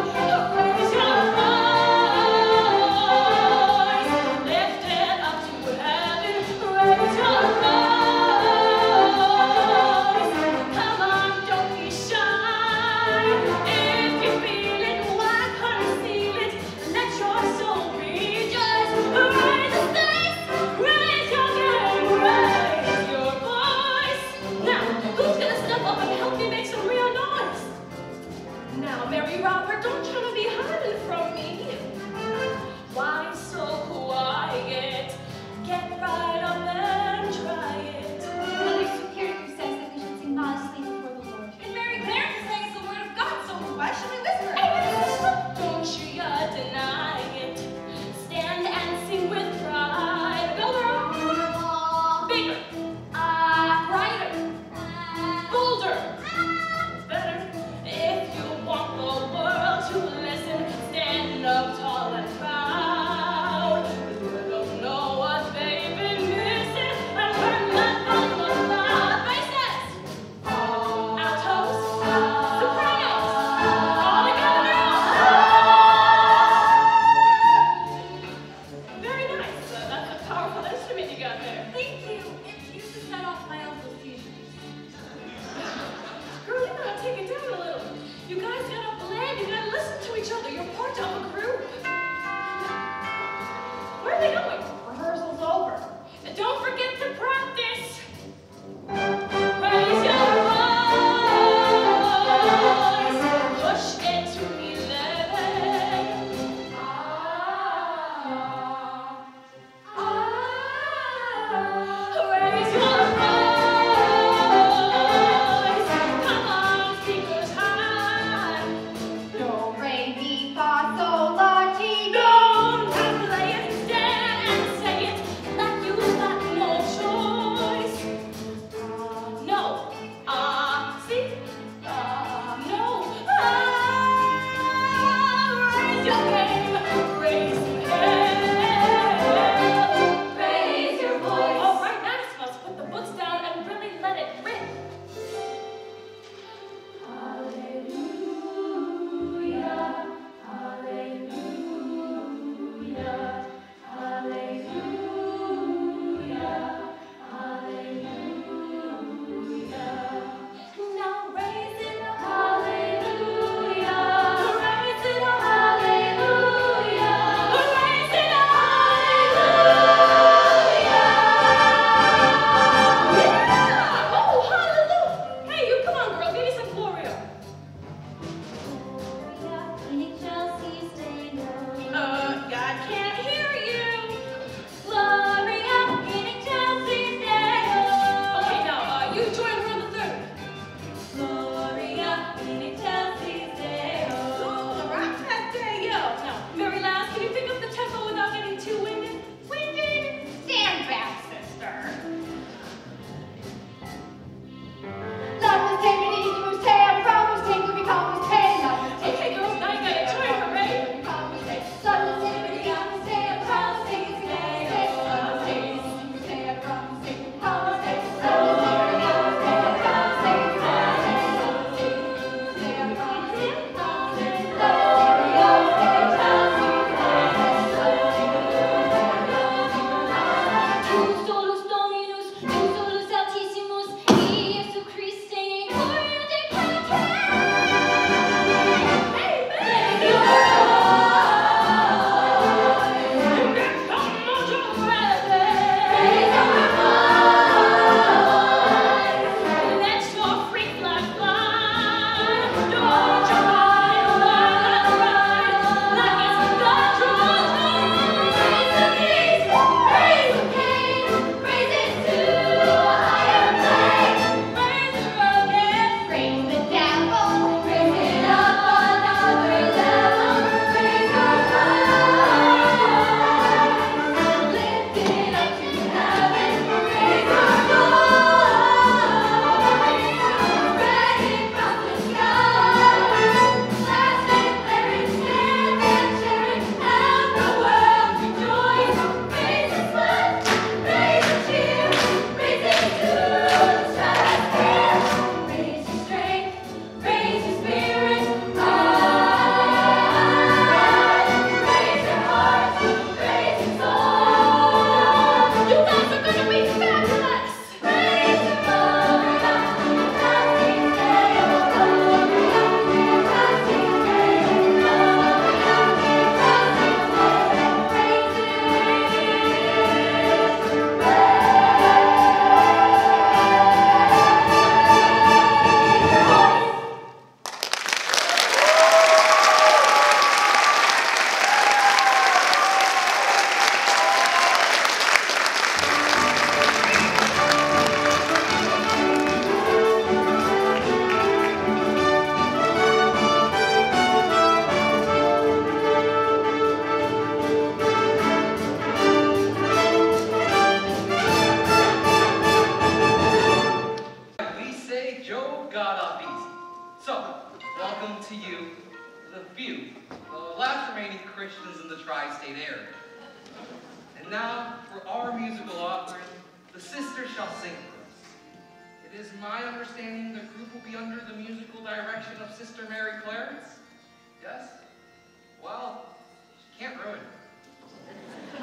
got off easy. So, welcome to you, the few, the last remaining Christians in the tri-state area. And now, for our musical offering, the sisters shall sing for us. It is my understanding the group will be under the musical direction of Sister Mary Clarence? Yes? Well, she can't ruin it.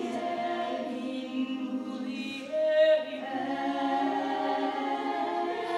Yeah.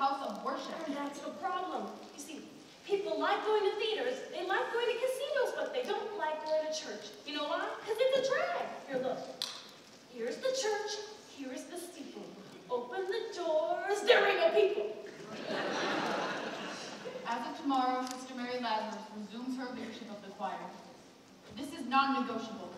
house of worship. And that's the problem. You see, people like going to theaters, they like going to casinos, but they don't like going to church. You know why? Because it's a drag. Here, look. Here's the church. Here's the steeple. Open the doors. There ain't no people. As of tomorrow, Sister Mary Lazarus resumes her leadership of the choir. This is non-negotiable.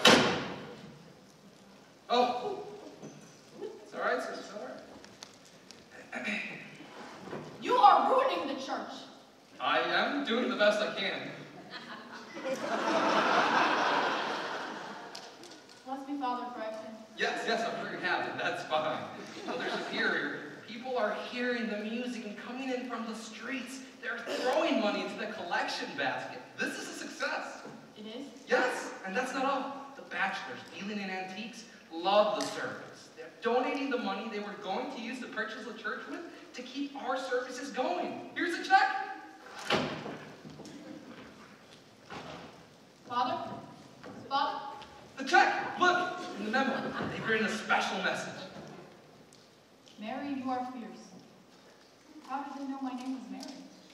Oh. It's all right, sister. It's all right. You are ruining the church. I am doing the best I can. Bless me, Father, for action. Yes, yes, I'm sure you have it. That's fine. Mother Superior, people are hearing the music and coming in from the streets. They're throwing money into the collection basket. This is a success. It is? Yes, and that's not all. The bachelors dealing in antiques love the service. They're donating the money they were going to use to purchase the church with to keep our services going. Here's a check. Father? Father? The check! Look! In the memo, they've written a special message. Mary, you are fierce. How did they know my name was Mary?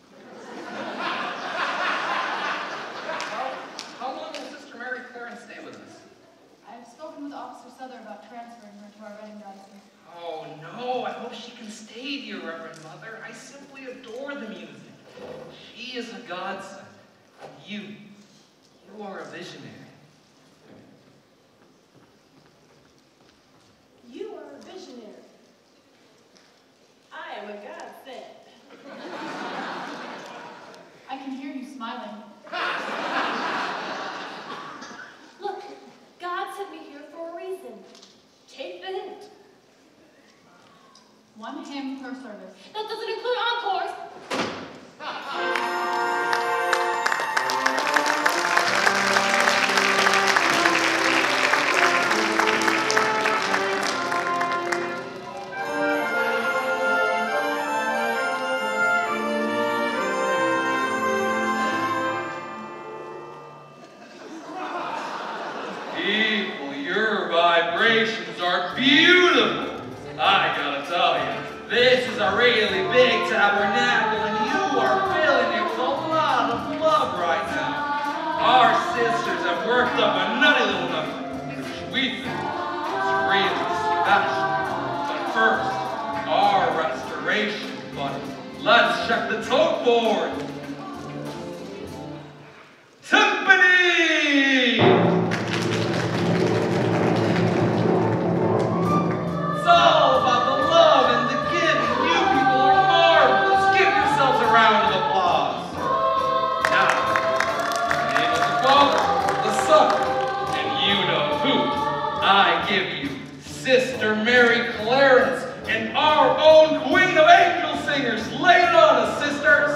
How, how long will Sister Mary Clarence stay with us? I have spoken with Officer Souther about transferring her to our Reading diocese. Oh no, I hope she can stay, dear Reverend Mother. I simply adore the music. She is a godsend. And you, you are a visionary. You are a visionary. I am a godsend. I can hear you smiling. Look, God sent me here for a reason. Take the hint. One hymn per service. That doesn't include encores. People, your vibrations are beautiful. I gotta tell you, this is a really big tabernacle, and you are filling it with a lot of love right now. Our sisters have worked up a nutty little number, which we think is really special. But first, our restoration fund. Let's check the tote board. Timpani! It's all about the love and the giving. You people are marvelous. Give yourselves a round of applause. Now, in the name of the Father, the Son, and you know who, I give you Sister Mary Clarence and our own Queen of Angel Singers. Lay it on us, sisters.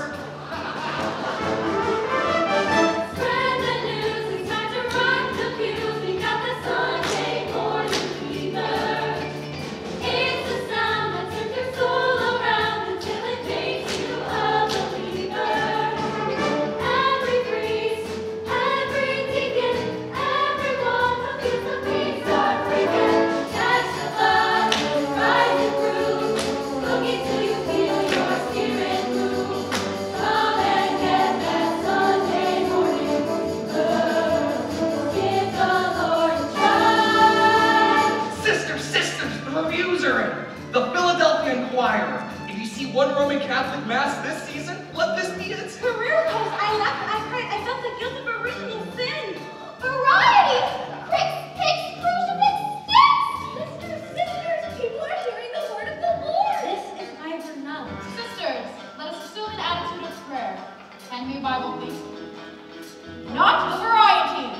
The Philadelphia Inquirer. If you see one Roman Catholic Mass this season, let this be it. Career post. I left. I cried. I felt the guilt of original sin. Variety! Pricks, pigs, crucifix, sticks! Sisters, sisters, people are hearing the word of the Lord. This is Ivor knowledge. Sisters, let us assume an attitude of prayer. Hand me a Bible, please. Not the variety!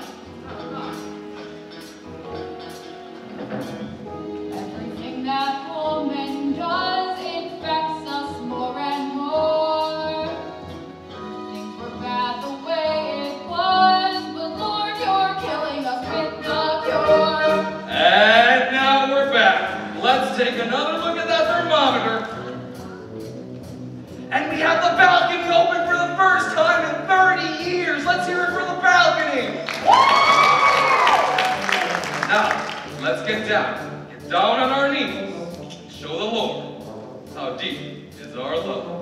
Everything that woman does infects us more and more. Things were bad the way it was, but Lord, you're killing us with the cure. And now we're back. Let's take another look at that thermometer. And we have the balcony open for the first time in thirty years. Let's hear it for the balcony. Now, let's get down. Get down on our knees. And show the Lord how how deep is our love.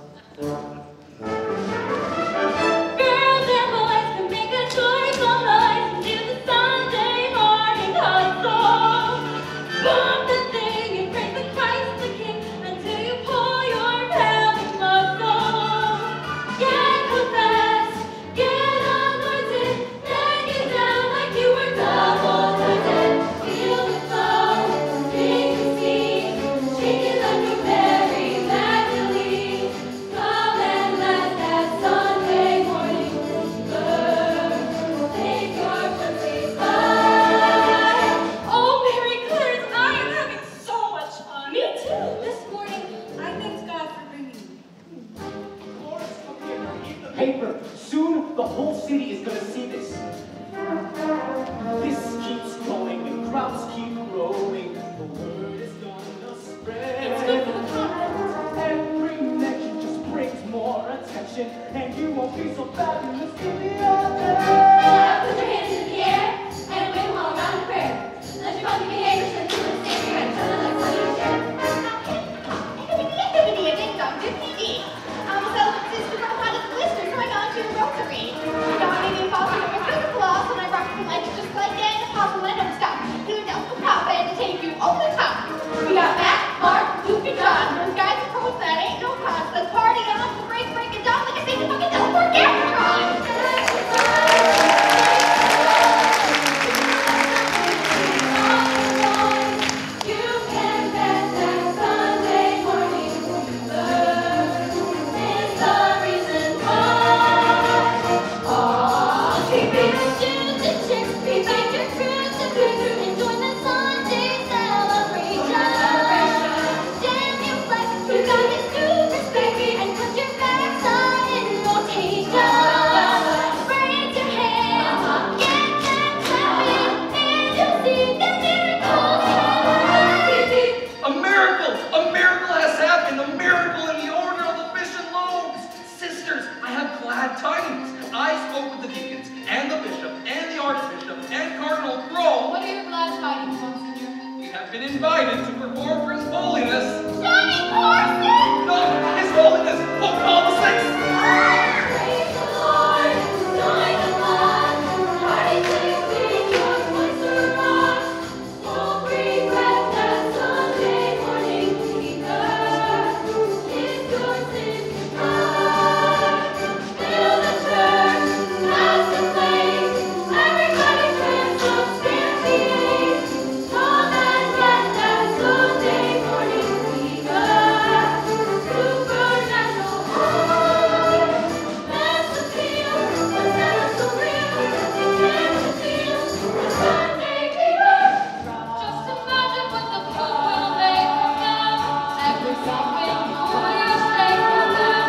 Girls and boys can make a joyful noise to the Sunday morning hustle. Bump the thing and praise the Christ the King until you pull your pelvic muscle. Get confessed, get anointed, then get down like you were double jointed. Feel the flow, drink the steam, shake it like a Mary Magdalene. Come and let that Sunday morning burn. Take your pussies by. Oh, Mary Clarence, I am having so much fun. Me too. This morning, I thanked God for bringing me. Lawrence, come here. Eat the Paper. Soon the whole city is going to see this. This keeps going, the crowds keep growing. The word is gonna spread. It's good for the conference. Every connection just brings more attention, and you won't be so fabulous in the other. Put your hands in the air and wave them all around in prayer. Let your funky behavior send you to the stage and turn it like sunny and share. I'm a celebrant sister from Pilot's Blisters, so I got into a rotary. I got an Indian foster with my physical loss, and I rock the lights just like Dan the Apostle, and I don't stop. Doing down the pop and to take you over the top. We got Matt, Mark, Luke, and John. Those guys are pros, that ain't no cost. Let's party on, the break, break it down like I say the fucking teleport Gamatron. You can bet that Sunday morning burn is the reason why. Aw, keep it shoes and chicks, be back your cruise and cruise and join the Sunday celebration. Jam your flex, you got this new perspective and put your backside in rotation. Raise your hands, get that clapping, and you'll see the miracles happen. A miracle! A miracle has happened! A miracle in the order of the fish and loaves! Sisters, I have glad tidings. I spoke with the deacons, and the bishop, and the archbishop, and Cardinal Crowe. What are your glad tidings, Monsignor? We have been invited to perform for His Holiness. Johnny Carson! No, His Holiness, Pope Paul the Sixth! Praise the Lord, join the flock, party till you feel your voice rock. Won't regret that Sunday morning fever. Is your sin high? Fill the church, pass the flame. Everybody dance up, stand the aim. Come and get that Sunday morning fever. Supernatural high. Mass appeal, the sound so real. You can't conceal the Sunday fever. Just imagine what the Pope will make of them. Every something for your sake of them.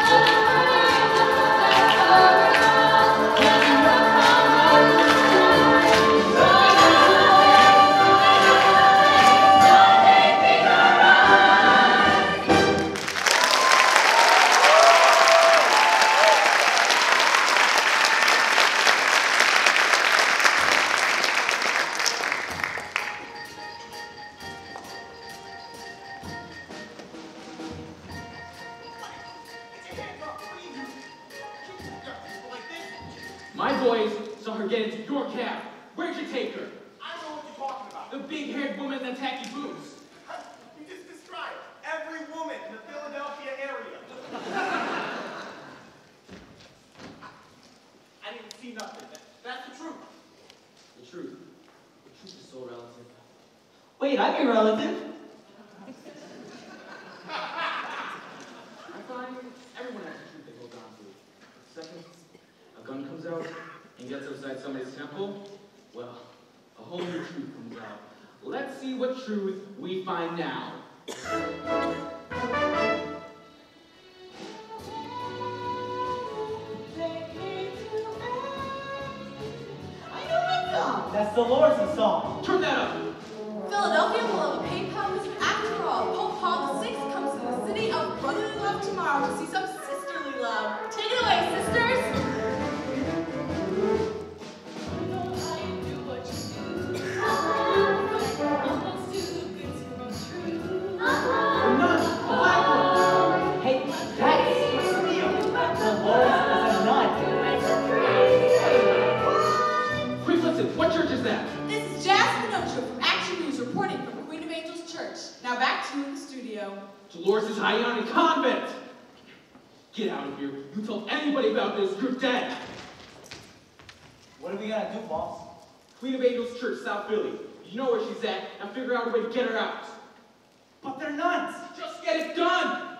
My boys saw her get into your cab. Where'd you take her? I don't know what you're talking about. The big-haired woman in the tacky boots. You just described every woman in the Philadelphia area. I didn't see nothing. That, that's the truth. The truth. The truth is so relative. Wait, I'm your relative. I find everyone has a truth they hold on to. The second a gun comes out and gets outside somebody's temple, well, a whole new truth comes out. Let's see what truth we find now. That's the Lord's song. Turn that up. Philadelphia will have a paid public after all. Pope Paul the Sixth comes to the city of brotherly love tomorrow to see some sisterly love. Take it away, sisters. None. studio. Dolores is hiding out in a convent. Get out of here. You tell anybody about this, you're dead. What are we gonna do, boss? Queen of Angels Church, South Philly. You know where she's at. Now figure out a way to get her out. But they're nuns. Just get it done.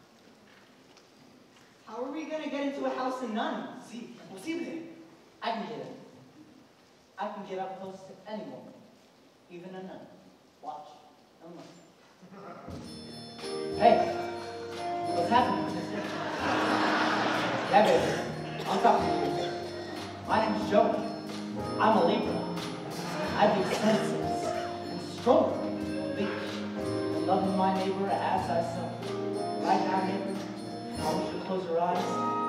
How are we gonna get into a house of nuns? See, we'll see with him. I can get it. I can get up close to any woman, even a nun. Watch. Don't look. Hey, what's happening, sister? Yeah, baby. I'm talking to you. My name's Joey. I'm a Libra. I be senseless and strong, weak, and loving my neighbor as thyself. Right now, neighbor, I want you to close your eyes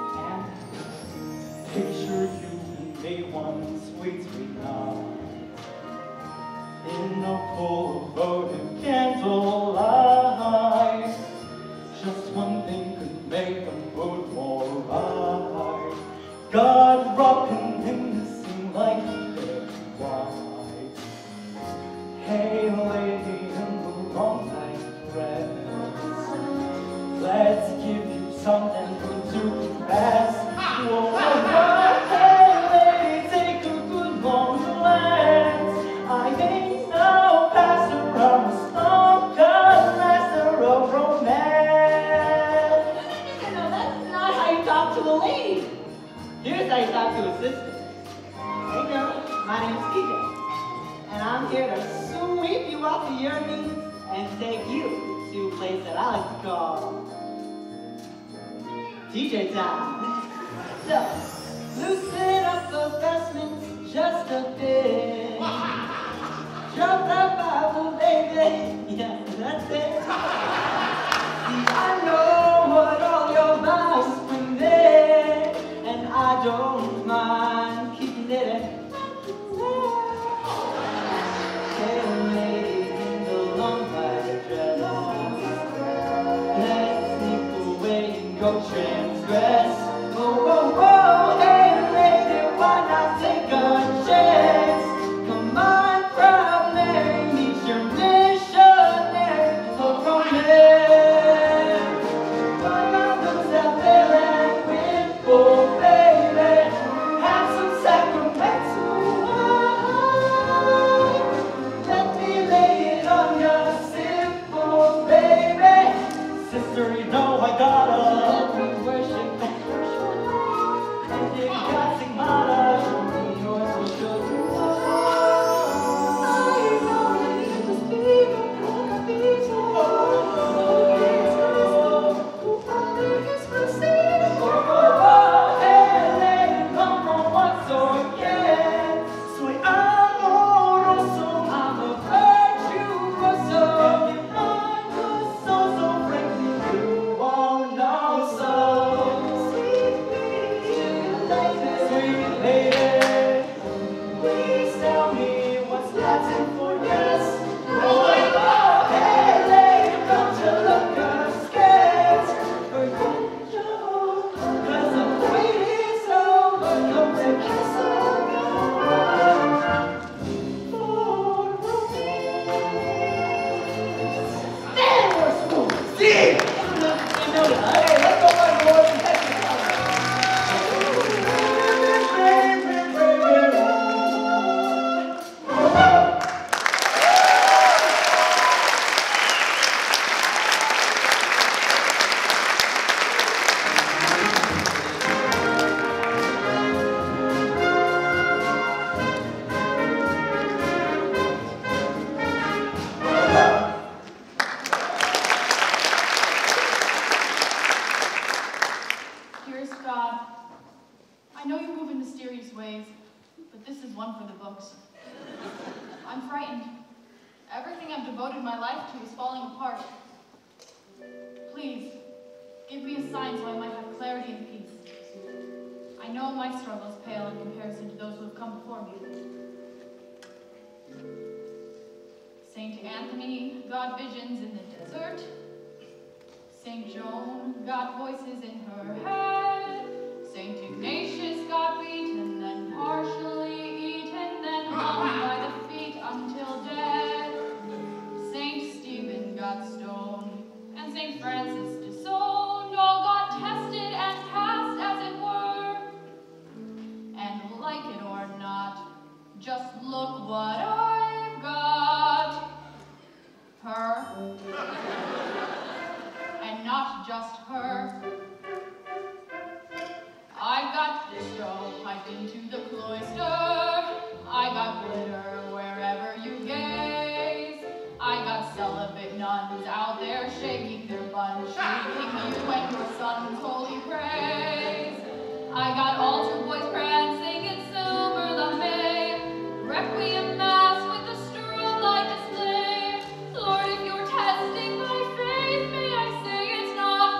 and picture you and me one sweet, sweet night. In a cold votive candlelight, just one thing could make the mood more right. God rocking in the scene like red white. Hey lady in the long night dress, let's give you something to confess. Whoa, whoa, hey lady, take a good long glance. I ain't no pastor, I'm a stone-cut master of romance. No, no, no, that's not how you talk to a lady. Here's how you talk to a sister. Hey girl, my name's T J, and I'm here to sweep you off of your knees and take you to a place that I like to call T J time. So, loosen up those vestments just a bit. Drop that Bible, baby. Yeah, that's it. See, I know what all your vows bring there, and I don't mind keeping it at hey, lady in the long white dress, let's sneak away and go transgress. Whoa, whoa, whoa, hey lady, why not take a chance? Come on, proud Mary, meet your missionary for romance. Why not lose that there and win for baby? Have some sacramental wine. Let me lay it on your simple baby. Sister, you know I gotta let me worship. And if God sing mine, show me yours will show you mine. I know that it must be gonna be so hard. Who only is mercy. Oh, hey, lady, come on once again. Soy amoroso, I'm a virtuoso. If I was so, so frankly, you won't know so. Sweet lady, sweet lady, please tell me what's Latin for yes. Oh, oh, hey lady, don't you look askance. Forget you, cause the wait is over. Come to Castle for romance. Man, we're smooth. See? You know that. Hey, let's go find more and catch it. Dearest God, I know you move in mysterious ways, but this is one for the books. I'm frightened. Everything I've devoted my life to is falling apart. Please, give me a sign so I might have clarity and peace. I know my struggles pale in comparison to those who have come before me. Saint Anthony got visions in the desert. Saint Joan got voices in her head. Saint Ignatius got beaten, then partially eaten, then hung by the feet until dead. Saint Stephen got stoned. not just her. I've got disco piped into the cloister. I got glitter wherever you gaze. I got celibate nuns out there shaking their buns, shrieking you and your son's holy praise. I got altar boys prancing in silver lame, requiem mass with a strobe light display. Lord, if you're testing my faith, may I say it's not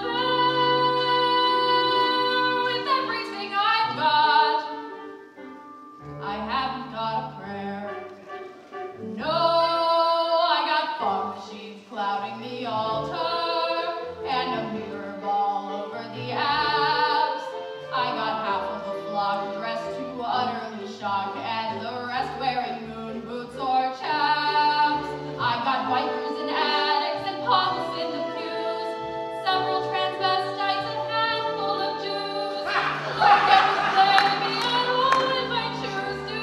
fair. With everything I've got, I haven't got a prayer. No, I got fog sheets clouding the altar and a mirror ball over the abs. I got half of the flock dressed to utterly shock and the rest wearing moon boots or chaps. I got bikers and addicts and punks in the pews, several transvestites, a handful of Jews. Lord, can you slay me at all if I choose to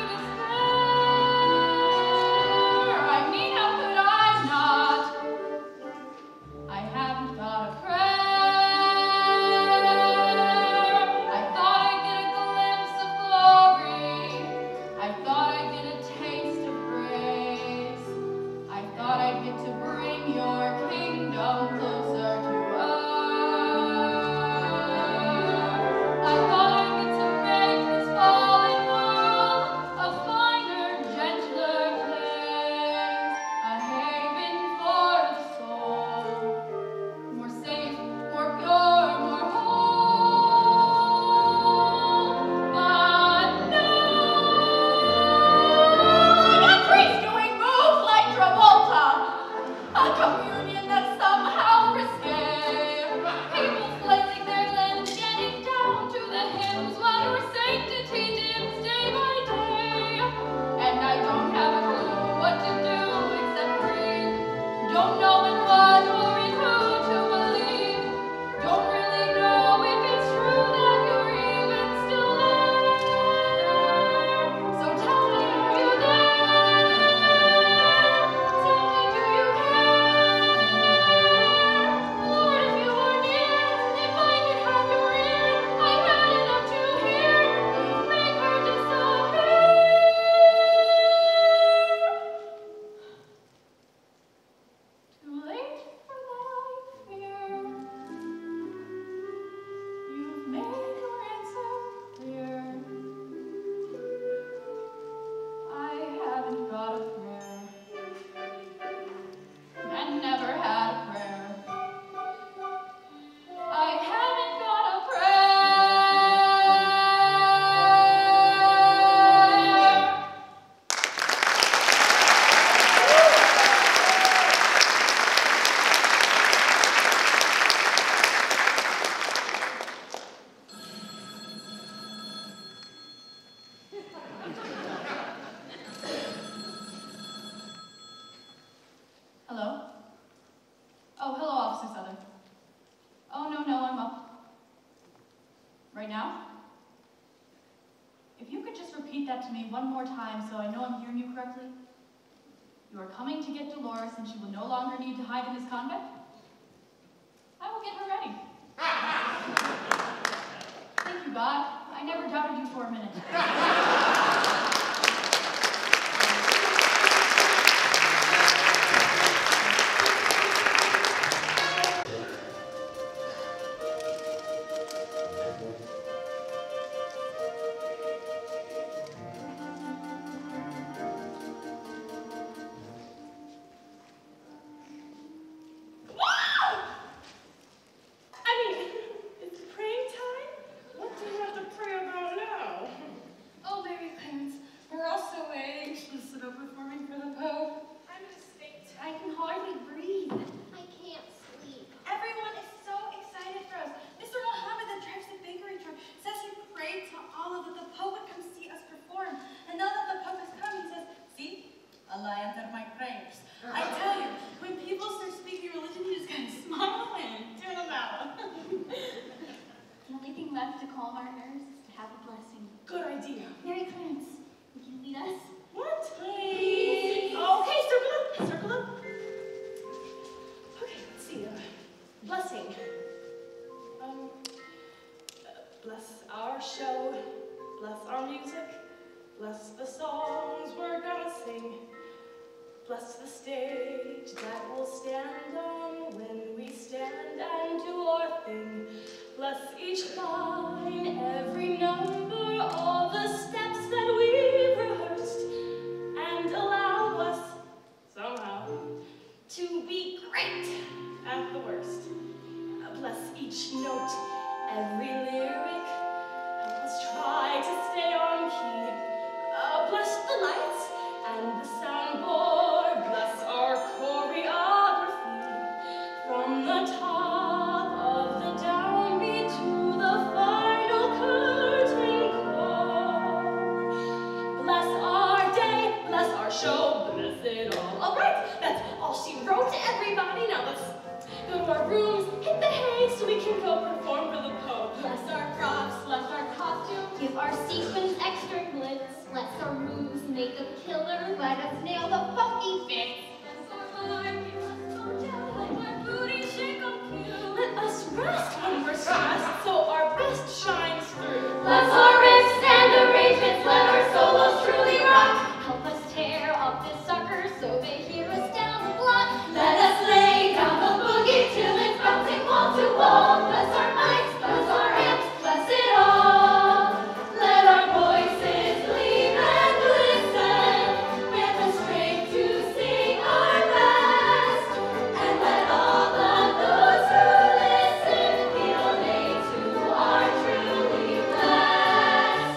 despair? I mean, how could I not? I haven't got a prayer. I thought I'd get a glimpse of glory. I thought I'd get a taste of grace. I thought I'd get to bring your kingdom closer to earth. I thought I'd get to make this fallen world a finer, gentler place, a haven for the soul, more safe, more pure, more whole. But no, I got priests doing moves like Travolta, a communion that's somehow risque, people flailing their limbs, getting down to the hymns while your sanctity dims day by day. And I don't have a clue what to do except breathe. Don't know in what or in who to believe. Don't really know if it's true that you're even still there. So tell me, are you there? Tell me, do you care? Lord, if you were near, if I could have your ear, I had enough to hear. Please make her disappear. Too late for that, I fear. You've made your answer clear. I haven't got a prayer, and never had a prayer. I haven't got a prayer. Hello? Oh, hello, Officer Southern. Oh, no, no, I'm up. Right now? If you could just repeat that to me one more time so I know I'm hearing you correctly. You are coming to get Dolores and she will no longer need to hide in this convent? I will get her ready. Thank you, God. I never doubted you for a minute. I mean, it's praying time? What do you have to pray about now? Oh, Bless our show, bless our music, bless the songs we're gonna sing. Bless the stage that we'll stand on when we stand and do our thing. Bless each line, every number, all the steps that we've rehearsed, and allow us, somehow, to be great at the worst. Bless each note, every lyric, help us try to stay on key. Uh, bless the lights and the soundboard, bless our choreography. From the top of the downbeat to the final curtain call. Bless our day, bless our show, bless it all. All right, that's all she wrote, everybody. Now let's go to our rooms, hit the hay so we can go perform for the Pope. Bless our props, bless our costumes, give our sequins extra glitz. Bless our moves, make them killer, let us nail the funky fix. Bless our mind, give us no doubt, let our booty shake up cute. Let us rest when we're stressed so our best shines through. Bless our riffs and arrangements, let our solos truly rock. Help us tear up this sucker so they hear us down the block. Let us lay down the boogie till it's bouncing wall to wall. Bless our mics, bless our amps, bless it all. Let our voices gleam and glisten with the strength to sing our best. And let all of those who listen feel they too are truly blessed.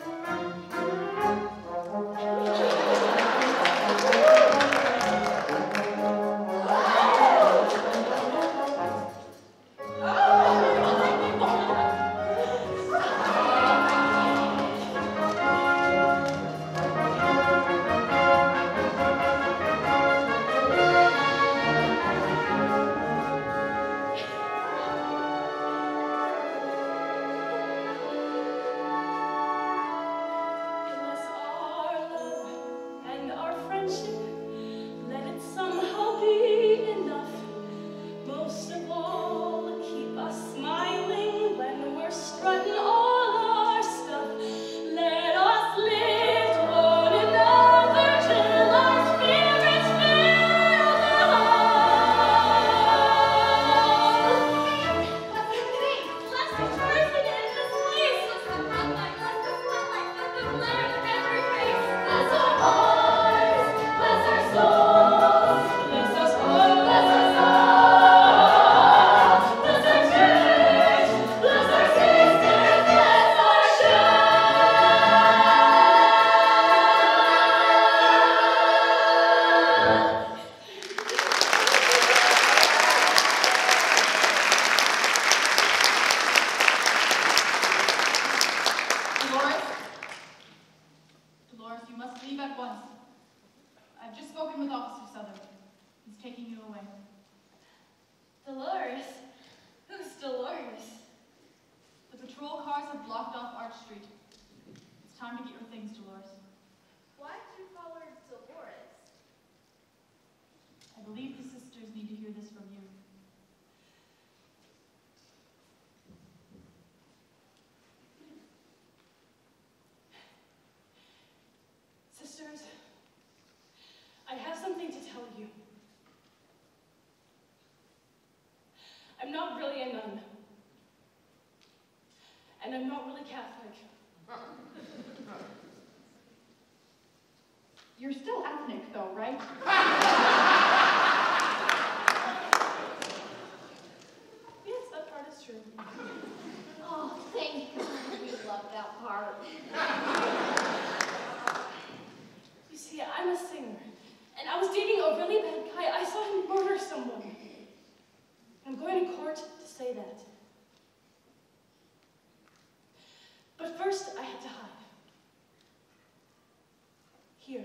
Bless our love and our friendship, let it somehow be enough. Most of all, keep us smiling when we're strutting all our stuff. Let us lift one another till our spirits fill the hall. Bless each person in this place. Bless the front line, bless the spotlight, let them learn every face. Bless our hearts, bless our souls. Bless us all. Bless us all. Bless our church, bless our sisters, bless our show. Dolores? Dolores, you must leave at once. I've just spoken with Officer Southern. He's taking you away. Dolores? Who's Dolores? The patrol cars have blocked off Arch Street. It's time to get your things, Dolores. Why'd you call her Dolores? I believe the sisters need to hear this from you. Sisters, I have something to tell you. I'm not really a nun. And I'm not really Catholic. You're still ethnic, though, right? Yes, that part is true. Oh, thank God we love that part. You see, I'm a singer, and I was dating a really bad guy. I saw him murder someone. I'm going to court to say that. But first, I had to hide. Here.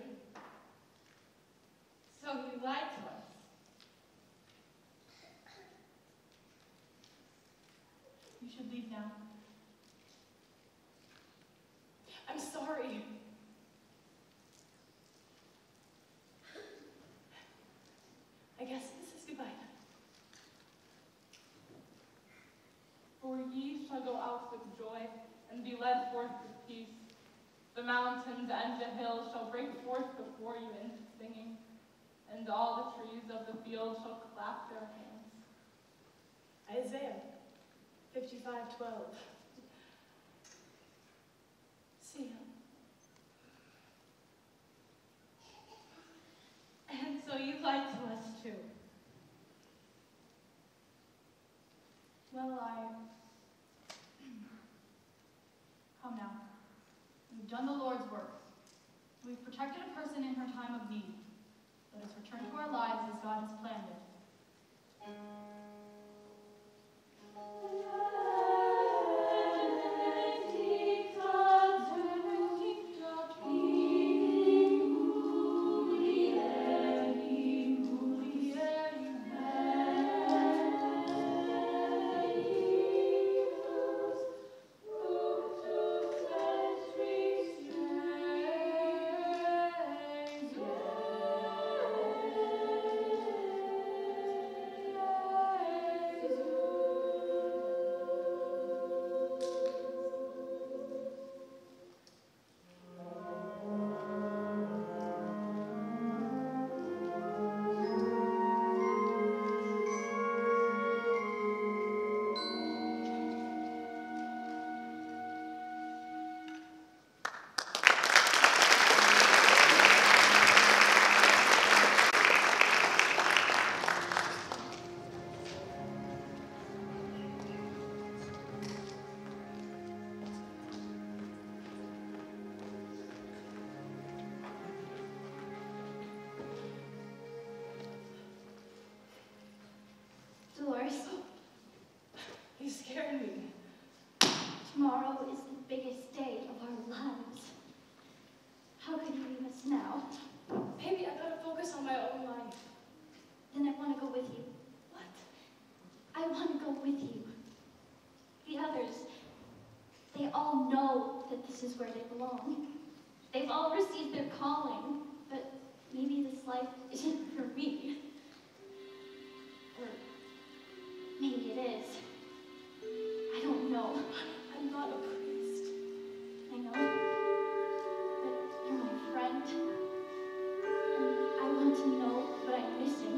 So you lied to us. You should leave now. I'm sorry. I guess this is goodbye. For ye shall go out with joy and be led forth with peace. The mountains and the hills shall break forth before you into singing, and all the trees of the field shall clap their hands. Isaiah fifty-five twelve. See him. And so you lied to us too. Well, I... Come now. We've done the Lord's work. We've protected a person in her time of need. Let us return to our lives as God has planned it. Dolores. You scared me. Tomorrow is the biggest day of our lives. How could you leave us now? Baby, I gotta focus on my own life. Then I want to go with you. What? I want to go with you. The others, they all know that this is where they belong. They've all received their calling, but maybe this life isn't for me. Or maybe it is. I don't know. I'm not a priest. I know. But you're my friend. And I want to know what I'm missing.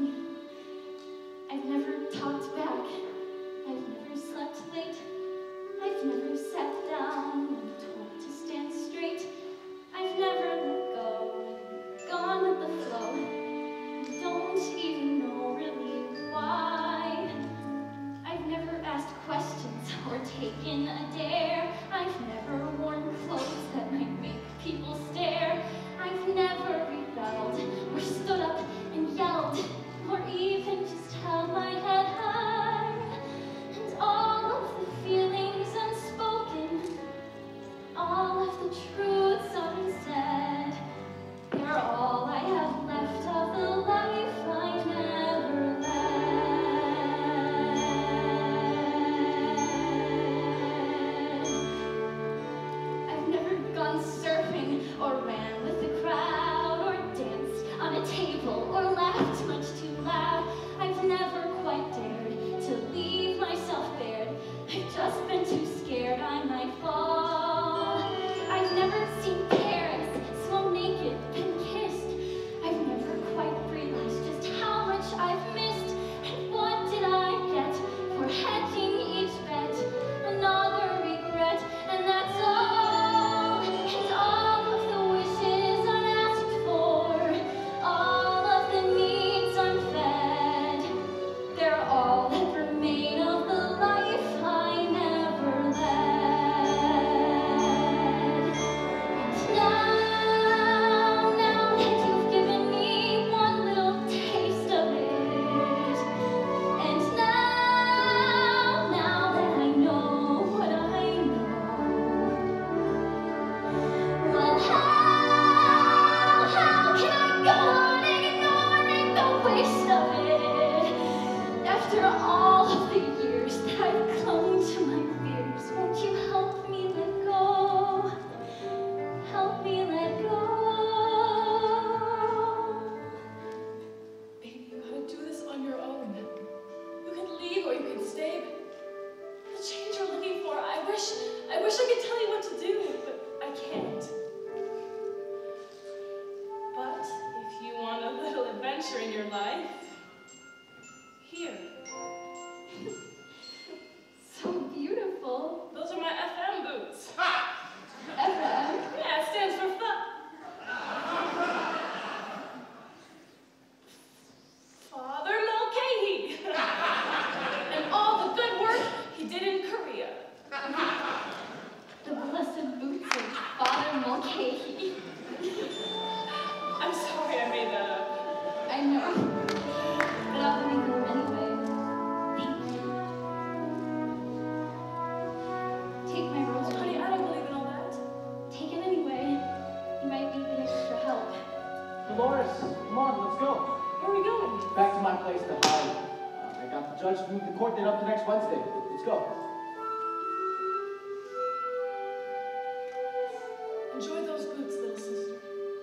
I've never talked back. I've never slept late. I've never sat down and told to stand straight. I've never let go and gone with the flow. Don't even know really why. I've never asked questions or taken a dare. I've never worn clothes that might make people stare. I've never rebelled or stood up and yelled or even just held my head high. And all of the feelings unspoken, all of the truths unsaid, they're all I have left of the life I never led. wish I could tell you what to do, but I can't. But if you want a little adventure in your life, here. So beautiful. Those are my F M boots. F M? Yeah, it stands for fun. Father Mulcahy. And all the good work he did in Korea. The blessed boots of Father Mulcahy. I'm sorry I made that up. I know, but I'll believe them anyway. Thank you. Take my rose. Honey, I don't believe in all that. Take it anyway. You might need the extra help. Dolores, come on, let's go. Where are we going? Back to my place to hide. Uh, I got the judge to move the court date up to next Wednesday. Let's go. Enjoy those boots, little sister.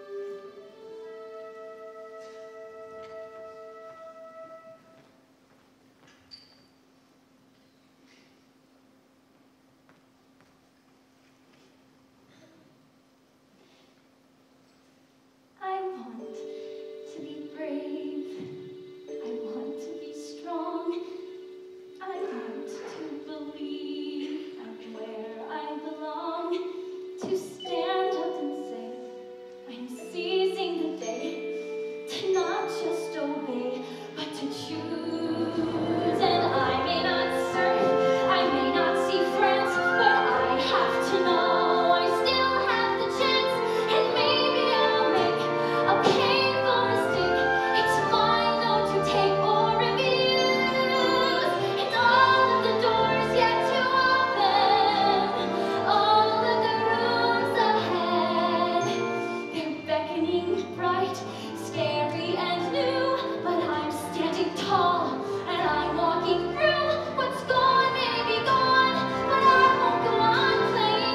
I want to be brave. I want to be strong. I want to believe I'm where I belong. To stand up and say, I'm seizing the day. To not just obey, but to choose. And I may not surf, I may not see friends, but I have to know I still have the chance. And maybe I'll make a painful mistake. It's mine though to take or refuse. It's all of the doors yet to open, all of the rooms ahead. They're beckoning, bright, scary and new, but I'm standing tall and I'm walking through. What's gone may be gone, but I won't go on playing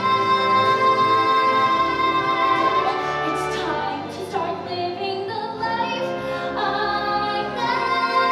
dead. It's time to start living the life I never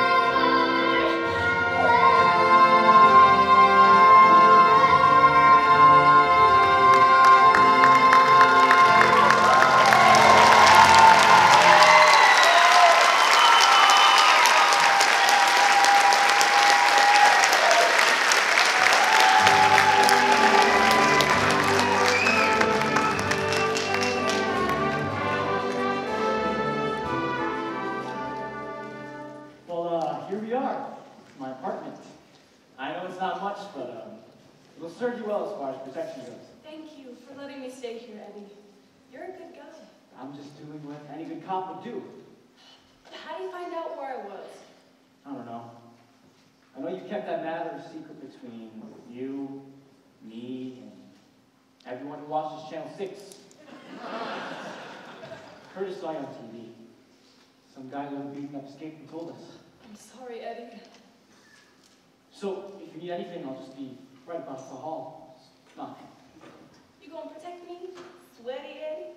Well, uh, here we are. My apartment. I know it's not much, but um, it'll serve you well as far as protection goes. Thank you for letting me stay here, Eddie. You're a good guy. I'm just doing what any good cop would do. How do you find out where I was? I don't know. I know you kept that matter a secret between you, me, and everyone who watches Channel six. Curtis saw you on T V. Some guy who was beating up escaped and told us. I'm sorry, Eddie. So, if you need anything, I'll just be right across the hall. Just knock. You gonna protect me, sweaty Eddie?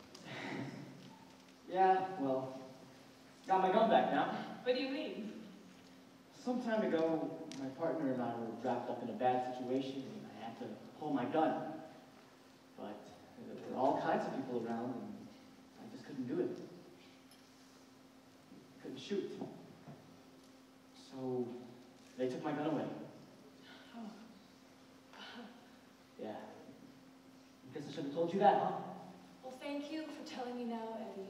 Yeah, well, got my gun back now. What do you mean? Some time ago, my partner and I were wrapped up in a bad situation, and I had to pull my gun. But there were all kinds of people around, and I just couldn't do it. Couldn't shoot. So they took my gun away. Oh. Yeah. I guess I should have told you that, huh? Well, thank you for telling me now, Eddie.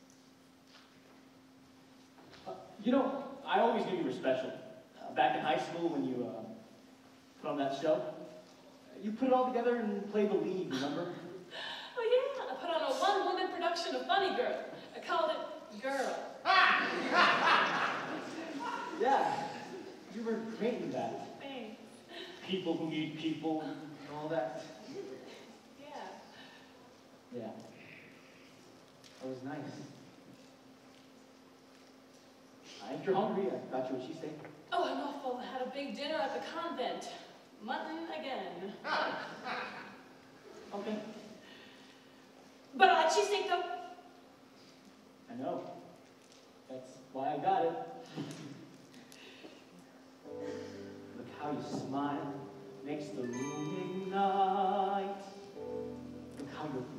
Uh, you know, I always knew you were special. Uh, back in high school when you uh, put on that show, you put it all together and played the lead, remember? Oh yeah, I put on a one-woman production of Funny Girl. I called it Girl. Yeah, you were great in that. Thanks. People who meet people and all that. Yeah. Yeah. That was nice. Uh, if you're hungry, I got you a cheesesteak. Oh, I'm awful. I had a big dinner at the convent. Mutton again. Okay. But I like cheesesteak though. I know. That's why I got it. Look how you smile. Makes the room ignite.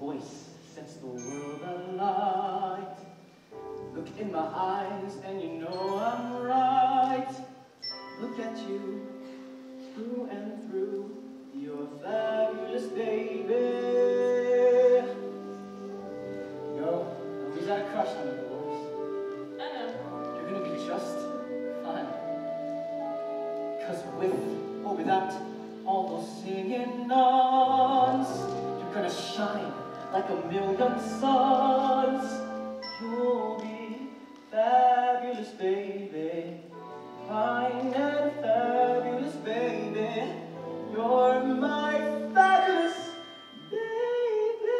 voice sets the world alight. Look in my eyes and you know I'm right. Look at you, through and through, you're fabulous, baby. No, nobody's got a crush on you, boys. I know. You're gonna be just fine. Cause with or without all those singing nuns, you're gonna shine like a million suns. You'll be fabulous, baby. Fine and fabulous, baby. You're my fabulous baby.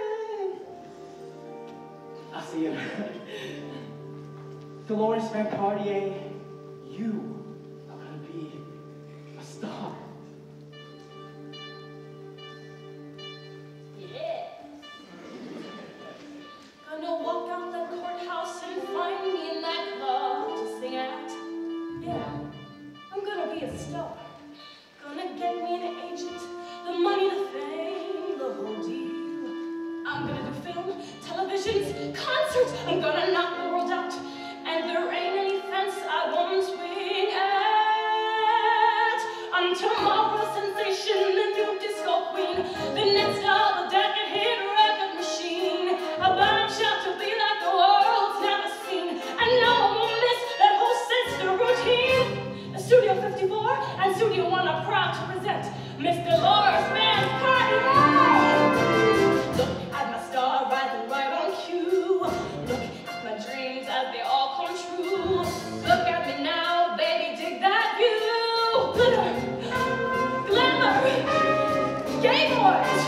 I'll see you. Dolores Van Cartier, you are gonna be a star. Yeah. Gonna walk out that courthouse and find me in that club to sing at. Yeah, I'm gonna be a star. Gonna get me an agent, the money, the fame, the whole deal. I'm gonna do film, televisions, concerts. I'm gonna knock the world out, and there ain't any fence I won't swing at. I'm tomorrow's sensation, the new disco queen, the next of the decade hit record machine. A bound shot to be like the world's never seen, and no one will miss that whole sister routine. Studio fifty-four and Studio One are proud to present Miss Dolores Van Cartier. Look at my star rising right on cue. Look at my dreams as they all come true. Look at me now, baby, dig that view. Glitter, glamour, gay boys.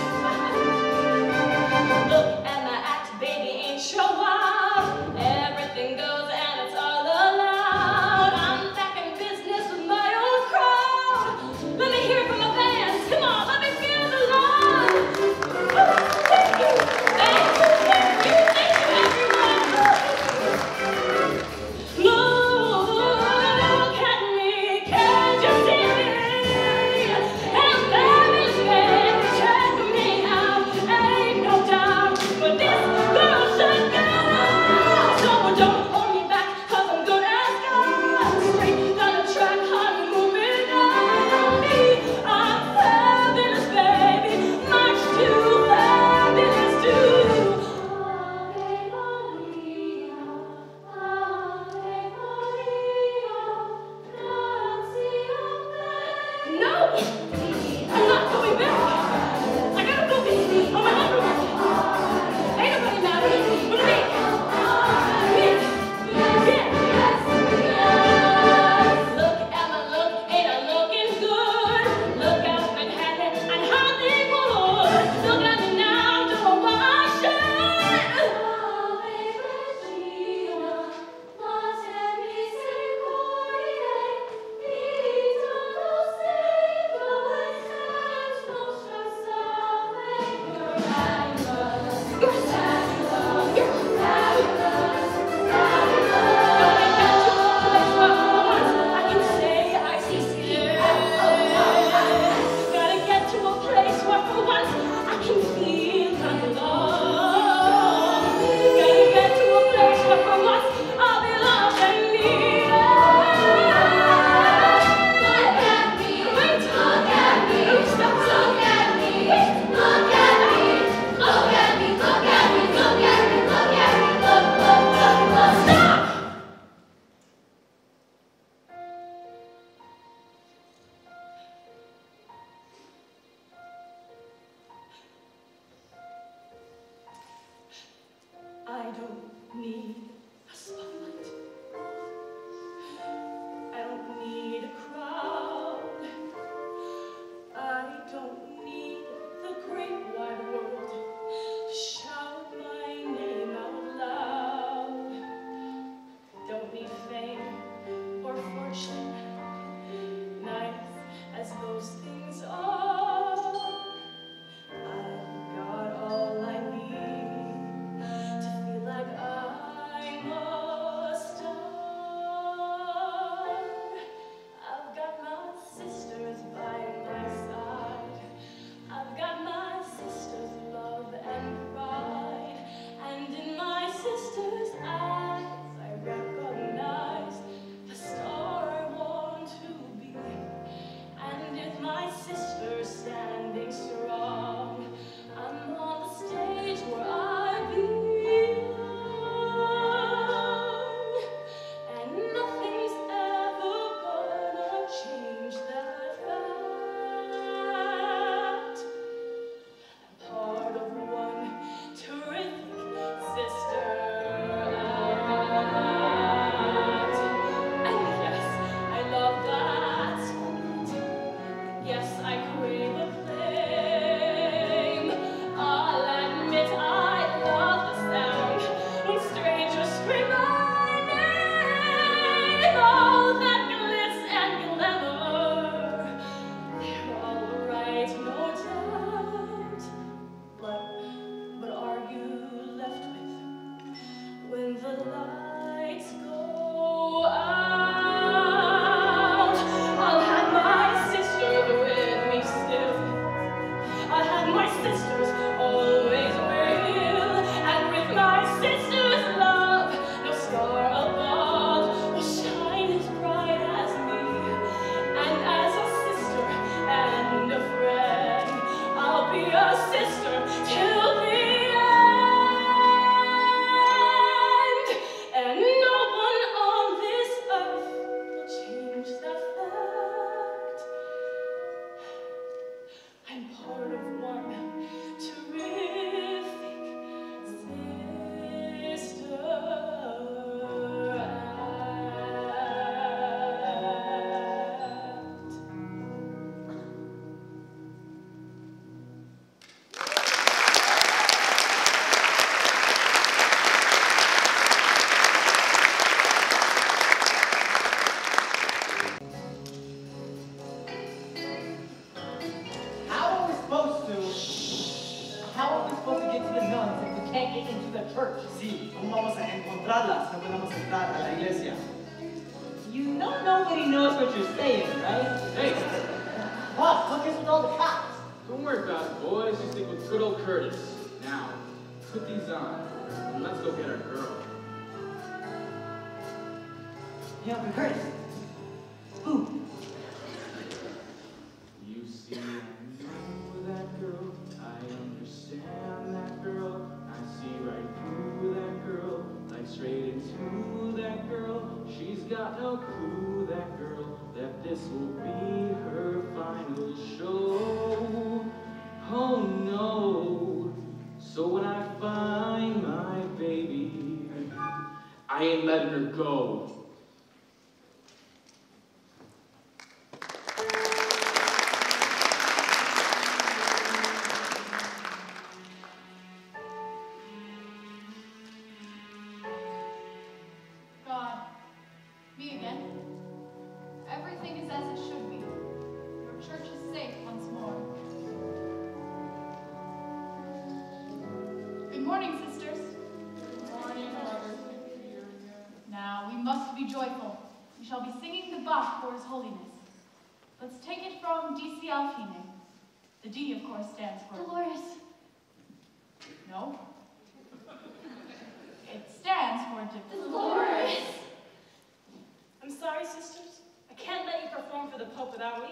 Look at my act, baby, ain't show up. Everything goes and it's all allowed. I'm back in business with my own crowd. Let me hear it from my fans. Come on, let me feel the love. Woo, thank you, thank you, thank you, thank you, everyone. Look at me, can't you see me? I'm fabulous, baby, check me out. Ain't no doubt, but this girl should go. So don't hold me back, cause I'm good as gold. Straight down the track, honey, moving on me. I'm fabulous, baby, much too fabulous too. No! I'm not going back! I gotta focus on my underwear! Ain't nobody mad at me but me! Me! Yeah! Look at my look, ain't I looking good? Look out Manhattan and Hollywood! Look at me now, don't wash it! to the nuns if we can't get into the church? Sí, ¿cómo vamos a encontrarlas si no podemos entrar a la iglesia? You know nobody knows what you're saying, right? Hey, Boss, look is with all the cops. don't worry about it, boys. You stick with good old Curtis. Now, put these on, and let's go get our girl. Hey, Uncle Curtis. Ooh. You see, I know that girl. I understand that girl. I see right through that girl, like straight into that girl. She's got no clue, that girl, that this will be her final show. Oh no. So when I find my baby, I ain't letting her go. God, me again. Everything is as it should be. Your church is safe once more. Good morning, sisters. Good morning, Mother Superior. Now, we must be joyful. We shall be singing the Bach for His Holiness. Let's take it from D C Alfine. The D, of course, stands for... Dolores. No. It stands for... Di- Dolores. I'm sorry, sisters. I can't let you perform for the Pope without me.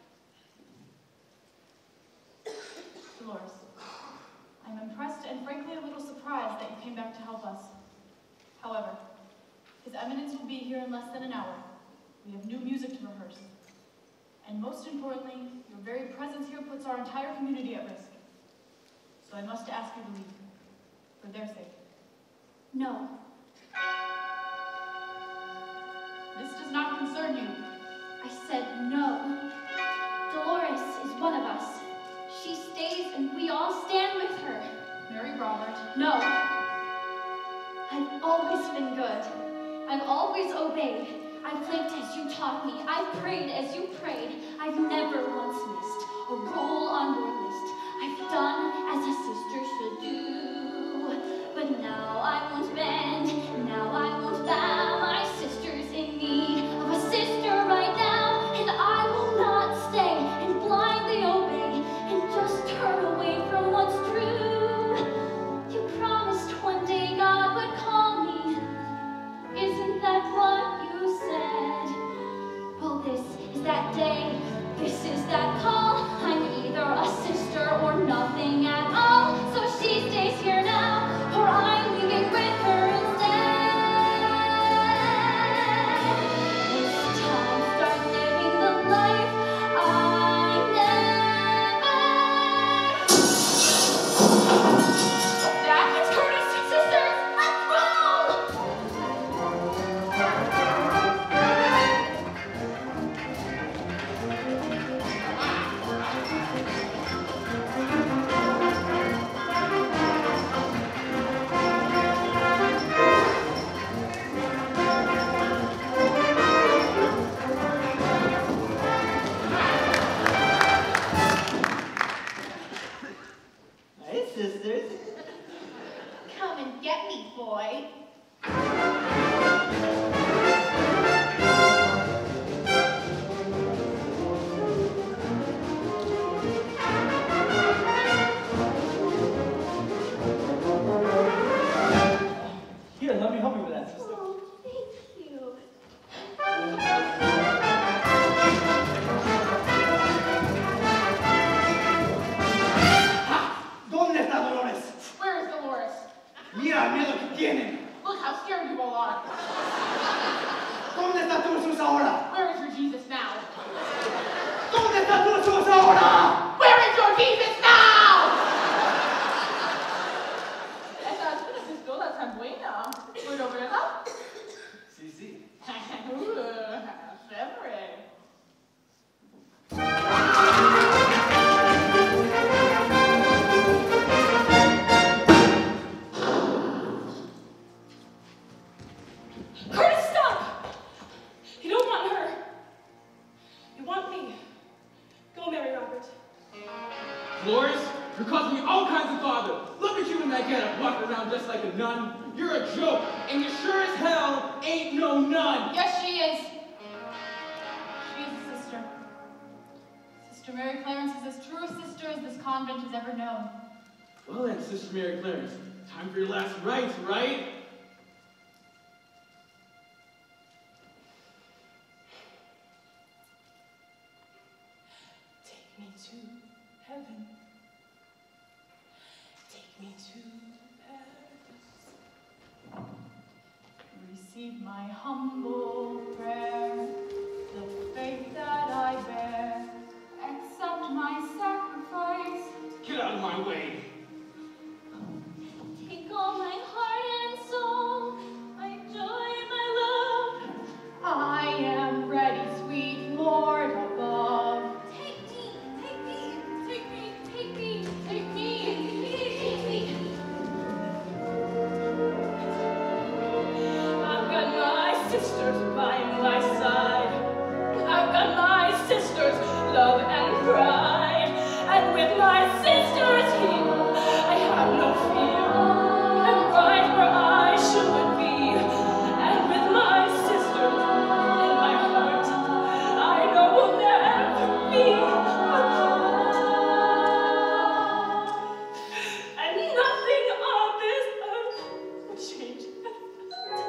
Dolores, I'm impressed and frankly a little surprised that you came back to help us. However, His Eminence will be here in less than an hour. We have new music to rehearse. And most importantly, your very presence here puts our entire community at risk. So I must ask you to leave, for their sake. No. This does not concern you. I said no. Dolores is one of us. She stays and we all stand with her. Mary Robert. No. I've always been good. I've always obeyed. I've lived as you taught me. I've prayed as you prayed. I've never once missed a rule on your list. I've done as a sister should do. But now I won't bend. Now I won't bow. My sister's in need of a sister right now. And I will not stay and blindly obey and just turn away from what's true. You promised one day God would call me. Isn't that what you said? Well, this is that day. This is that call. I'm either a sister or nothing at all. So she stays here now, or I'm leaving with her instead. It's time to start living the life I never. Dad, it's Curtis! Sisters, let's roll! Hey, sisters. Come and get me, boy. Here, let me help you with that, sister. Oh, thank you. ¿Dónde está Dolores? Where is Dolores? Mira el miedo que tienen. Look how scared you all are. ¿Dónde está tu Jesús ahora? Where is your Jesus now? ¿Dónde está tu Jesús ahora? Where is your Jesus now? Esa pistola tan buena. ¿Puedo verla? Sí, sí. Uh, chévere. Curtis, stop! You don't want her. You want me. Go, Mary Robert. Dolores, You're causing me all kinds of bother. Look at you in that getup, walking around just like a nun. You're a joke, and you sure as hell ain't no nun. Yes, she is. She is a sister. Sister Mary Clarence is as true a sister as this convent has ever known. Well then, Sister Mary Clarence, time for your last rites, right? Take me to heaven. Take me to paradise. Receive my humble prayer, the faith that I bear. Accept my sacrifice. Get out of my way. Take all my heart and soul, my joy, my love. I am ready, sweet Lord above. Take me, take me, take me, take me, take me, take me. I've got my sisters by my side. I've got my sisters, love and pride. And with my sisters here, I have no fear. I'm right where I should be. And with my sisters in my heart, I know we'll never be apart. And nothing on this earth will change that.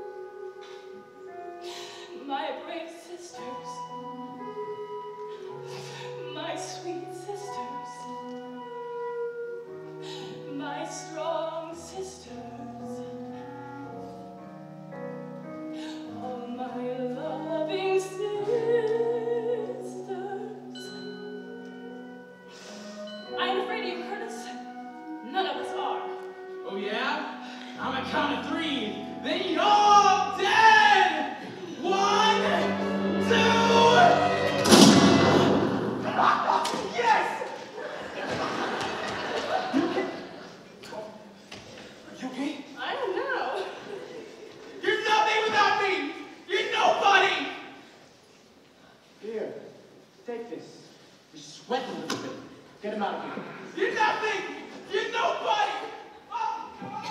My brave sisters, my sweet sisters, my strong sisters, all my loving sisters. I'm afraid you've heard us. None of us are. Oh yeah? On a count of three, then you're all dead! One, two... Yes! You okay? I don't know. You're nothing without me! You're nobody! Here, take this. You're sweating a little bit. Get him out of here. You're nothing! You're nobody! Oh,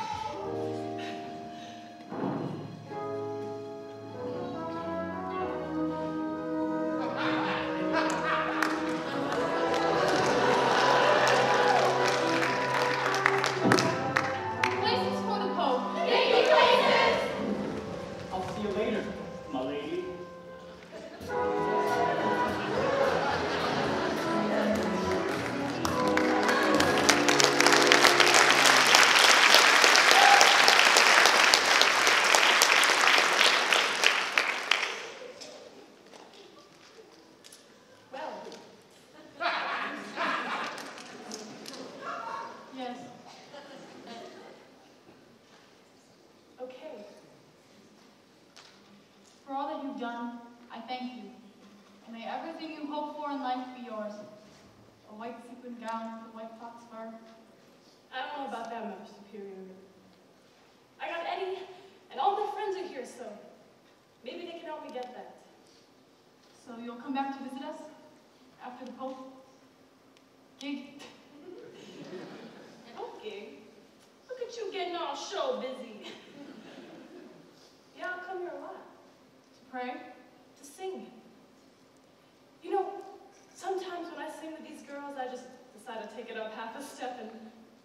Places for the Pope. I'll see you later, my lady. Well, Yes. okay. For all that you've done, I thank you. And may everything you hope for in life be yours. A white sequin gown with a white fox fur. I don't know about that, Mother Superior. I got Eddie, and all their friends are here, so maybe they can help me get that. So you'll come back to visit us after the Pope gig? Okay. Look at you getting all show busy. Yeah, I'll come here a lot. To pray? To sing. You know, sometimes when I sing with these girls, I just decide to take it up half a step and...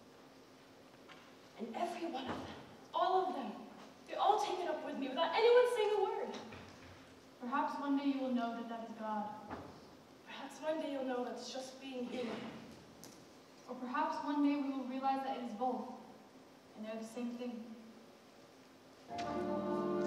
And every one of them, all of them, they all take it up with me without anyone saying a word. Perhaps one day you will know that that is God. Perhaps one day you'll know that it's just being human. Or perhaps one day we will realize that it is both, and they're the same thing.